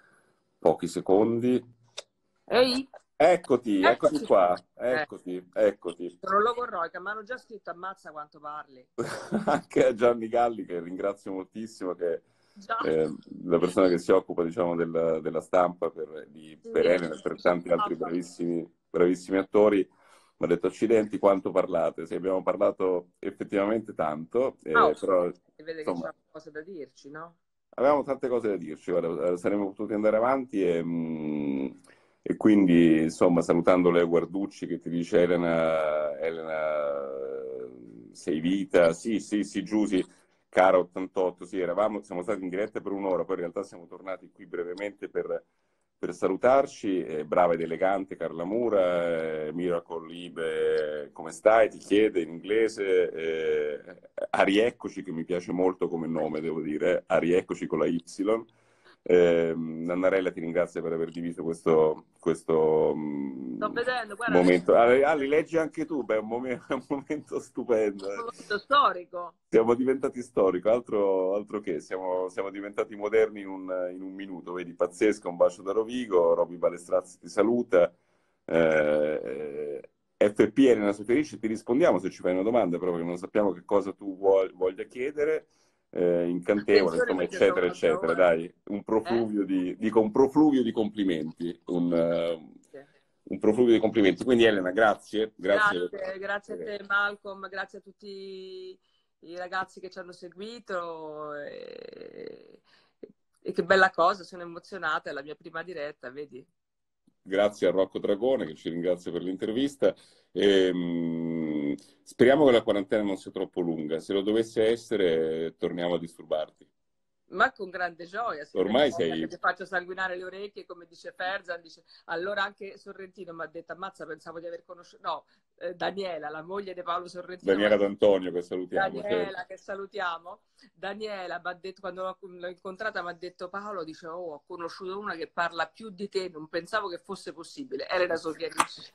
pochi secondi.
Ehi,
Eccoti, eccoti
eccoci
qua,
eh,
eccoti, eccoti.
sono logorroica, mi hanno già scritto ammazza quanto parli.
Anche a Gianni Galli, che ringrazio moltissimo, che
Già.
è la persona che si occupa, diciamo, della, della stampa per, di,
Sì,
per Elena e per tanti altri bravissimi, bravissimi attori. Mi ha detto, accidenti, quanto parlate? Sì, abbiamo parlato effettivamente tanto,
oh,
eh, però,
si vede che
insomma,
c'è qualcosa da dirci, no?
avevamo tante cose da dirci, guarda, saremmo potuti andare avanti e, mh, e quindi, insomma, salutando Leo Guarducci che ti dice Elena, Elena sei vita, sì, sì, sì, Giusy, cara ottantotto, sì, eravamo, siamo stati in diretta per un'ora, poi in realtà siamo tornati qui brevemente per, per salutarci, eh, brava ed elegante Carla Mura, eh, Miracle Ibe, come stai? Ti chiede in inglese, eh, Arieccoci, che mi piace molto come nome, devo dire, Arieccoci con la Y. Eh, Nannarella ti ringrazio per aver diviso questo, questo
Sto
mh,
vedendo, guarda,
momento.
leggo
Ah, Ali, leggi anche tu, beh, è un, mom- è un momento stupendo.
un
eh.
momento storico.
Siamo diventati storico, altro, altro che, siamo, siamo diventati moderni in un, in un minuto, vedi, pazzesco, un bacio da Rovigo, Roby Balestrazzi ti saluta, eh, F P Elena Soferici, ti rispondiamo se ci fai una domanda, però perché non sappiamo che cosa tu vuoi, voglia chiedere, eh, incantevole,
Attenzione
insomma,
perché sono
eccetera,
un'altra
eccetera,
ora.
dai, un
Eh?
profluvio di, dico, un profluvio di complimenti, un, uh,
Sì.
un profluvio di complimenti. Quindi Elena, grazie, grazie.
Grazie, grazie a te Malcolm, grazie a tutti i ragazzi che ci hanno seguito e, e che bella cosa, sono emozionata, è la mia prima diretta, vedi?
Grazie a Rocco Dragone che ci ringrazia per l'intervista. E, mh, speriamo che la quarantena non sia troppo lunga. Se lo dovesse essere, torniamo a disturbarti.
Ma con grande gioia, se viene
Ormai
voglia che
sei
ti faccio sanguinare le orecchie, come dice Ferzan, dice, allora anche Sorrentino mi ha detto, ammazza, pensavo di aver conosciuto, no, eh, Daniela, la moglie di Paolo Sorrentino,
Daniela D'Antonio, che salutiamo.
Daniela,
Certo.
che salutiamo. Daniela, m'ha detto, quando l'ho, l'ho incontrata, mi ha detto Paolo, dice, oh, ho conosciuto una che parla più di te, non pensavo che fosse possibile. Elena Sofia Ricci.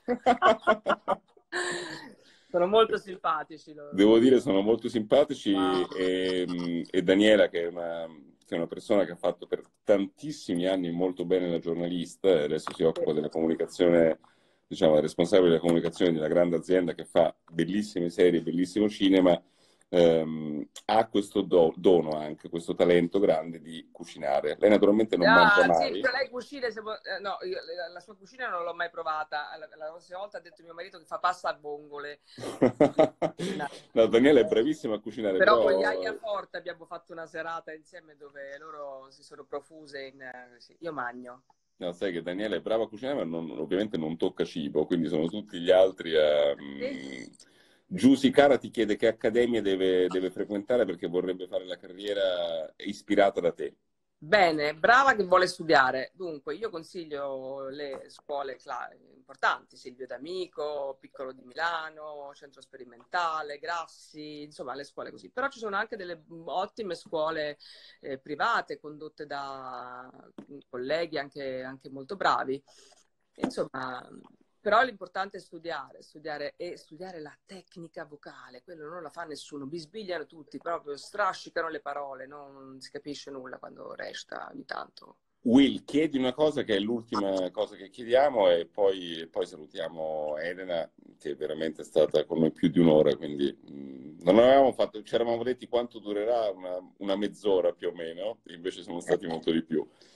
Sono molto simpatici loro.
Devo dire, sono molto simpatici
Wow.
e, e Daniela, che è, una, che è una persona che ha fatto per tantissimi anni molto bene la giornalista, e adesso si occupa della comunicazione, diciamo, è responsabile della comunicazione di una grande azienda che fa bellissime serie, bellissimo cinema, ehm, ha questo do, dono anche, questo talento grande di cucinare. Lei naturalmente non mangia
Ah, sì,
mai.
però lei cucina, se può- eh, no, io- la, la sua cucina non l'ho mai provata. La, la prossima volta ha detto mio marito che fa pasta a vongole.
No, Daniela è bravissima a cucinare,
Però con
però
Iaia Forte abbiamo fatto una serata insieme dove loro si sono profuse in... eh, sì, io magno.
no, sai che Daniela è brava a cucinare, ma non- ovviamente non tocca cibo, quindi sono tutti gli altri a...
Sì?
Mm, Giusy Cara ti chiede che accademia deve, deve frequentare perché vorrebbe fare la carriera ispirata da te.
Bene, brava che vuole studiare. Dunque, io consiglio le scuole cla- importanti, Silvio D'Amico, Piccolo di Milano, Centro Sperimentale, Grassi, insomma, le scuole così. Però ci sono anche delle ottime scuole eh, private condotte da colleghi anche, anche molto bravi. Insomma, però l'importante è studiare, studiare e studiare la tecnica vocale, quello non la fa nessuno, bisbigliano tutti, proprio strascicano le parole, no? Non si capisce nulla quando resta ogni tanto.
Will, chiedi una cosa che è l'ultima cosa che chiediamo e poi, poi salutiamo Elena, che veramente è stata con noi più di un'ora, quindi mh, non avevamo fatto, ci eravamo detti quanto durerà una, una mezz'ora più o meno, invece sono stati molto di più.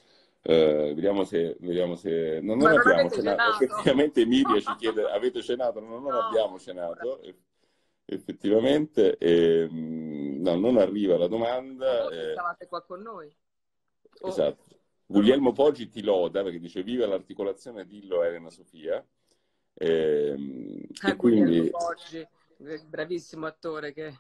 Uh, vediamo se, vediamo se... No, non
Ma non
abbiamo
avete
cenato.
cenato?
Effettivamente Emilia ci chiede, avete cenato? No, non
No,
abbiamo
ancora.
cenato, effettivamente. E, no, non arriva la
Ma
domanda.
voi
Eh,
stavate qua con noi? O
esatto.
solo...
Guglielmo Poggi ti loda perché dice viva l'articolazione, dillo Elena Sofia. E,
Eh,
e
Guglielmo
quindi...
Poggi, bravissimo attore che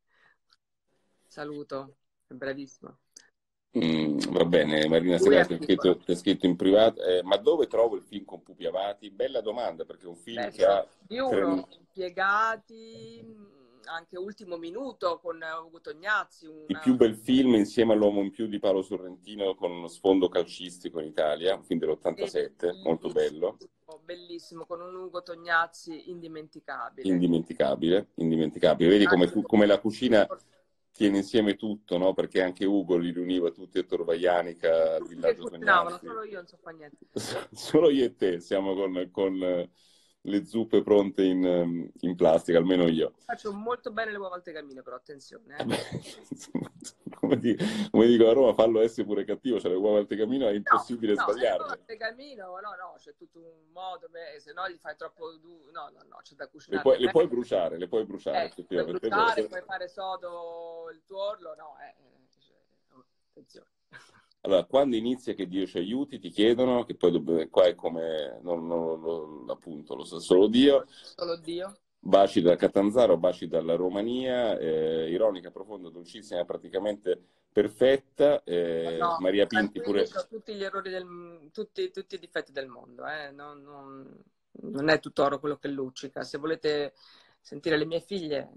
saluto, è bravissimo.
Mm, va bene, Marina
Lui è
Segreta, ti ha
articola.
scritto, ti ha scritto in privato, eh, ma dove trovo il film con Pupi Avati? Bella domanda, perché è un film che
Bello.
ha
Di uno,
tre-
impiegati, anche Ultimo Minuto con Ugo Tognazzi,
il
una...
più bel film insieme all'Uomo in più di Paolo Sorrentino con uno sfondo calcistico in Italia, un film dell'ottantasette, molto bello,
bellissimo, bellissimo, con un Ugo Tognazzi indimenticabile.
indimenticabile, indimenticabile. Vedi come,
Anche
tu- come la cucina tiene insieme tutto, no? Perché anche Ugo li riuniva tutti a Torvaianica, al
tutti che
villaggio
cucinavano,
Tognazzi.
solo io non so fare niente.
Solo io e te siamo con, con eh, le zuppe pronte in, in plastica, almeno io.
Faccio molto bene le uova al tegamino, però attenzione. Eh.
Come, dico, come dico a Roma, fallo essere pure cattivo, cioè le uova al tegamino è
No,
impossibile
no, le uova
sbagliarle.
al tegamino, no, no, c'è tutto un modo, beh, se no gli fai troppo duro, no, no, no, c'è da
Le
cucinarle
puoi, le
bene.
puoi bruciare, le puoi bruciare,
Eh, puoi
effettivamente.
bruciare, puoi fare sodo il tuorlo, no, eh, eh, cioè, attenzione.
Allora, quando inizia che Dio ci aiuti, ti chiedono, che poi dobbiamo- qua è come, non, non- non- appunto, lo sa solo Dio.
Solo Dio.
Baci da Catanzaro, baci dalla Romania, eh, ironica, profonda, dolcissima, praticamente perfetta. Eh,
No,
Maria Pinti
tranquilli,
pure.
ho tutti gli errori del, tutti, tutti i difetti del mondo, eh. Non, non- non è tutto oro quello che luccica. Se volete sentire le mie figlie,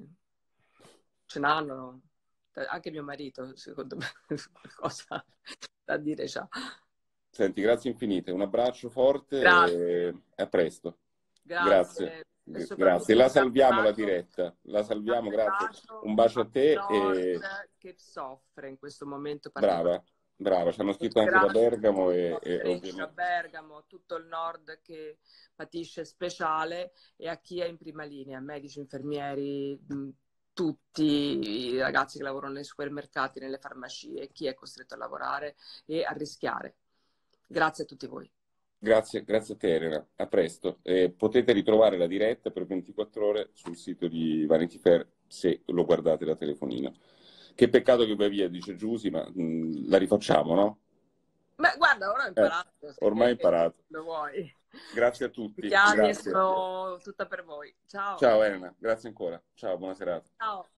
ce n'hanno, anche mio marito, secondo me, qualcosa da dire già.
Senti, grazie infinite, un abbraccio forte
Grazie,
e a presto. Grazie,
grazie e
G- grazie.
soprattutto
La
un grande
salviamo la
bacio,
diretta, la
un
salviamo,
grande
grazie.
bacio
Un bacio a
al
te e
Nord che soffre in questo momento particolare.
brava, brava. Ci hanno scritto anche da
Grazie
Bergamo e,
a
e
Brescia,
ovviamente.
Bergamo, tutto il nord che patisce speciale e a chi è in prima linea, medici, infermieri, mh, tutti i ragazzi che lavorano nei supermercati, nelle farmacie, chi è costretto a lavorare e a rischiare. Grazie a tutti voi.
Grazie, grazie a te Elena, a presto. Eh, potete ritrovare la diretta per ventiquattro ore sul sito di Vanity Fair se lo guardate da telefonino. Che peccato che vai via, dice Giusy, ma mh, la rifacciamo, no?
Beh, guarda, ora ho
Eh,
imparato,
ormai
che
imparato.
lo vuoi.
Grazie a
Ti
tutti,
chiami e
grazie.
sono tutta per voi. Ciao.
Ciao Elena, grazie ancora. Ciao, buona serata.
Ciao.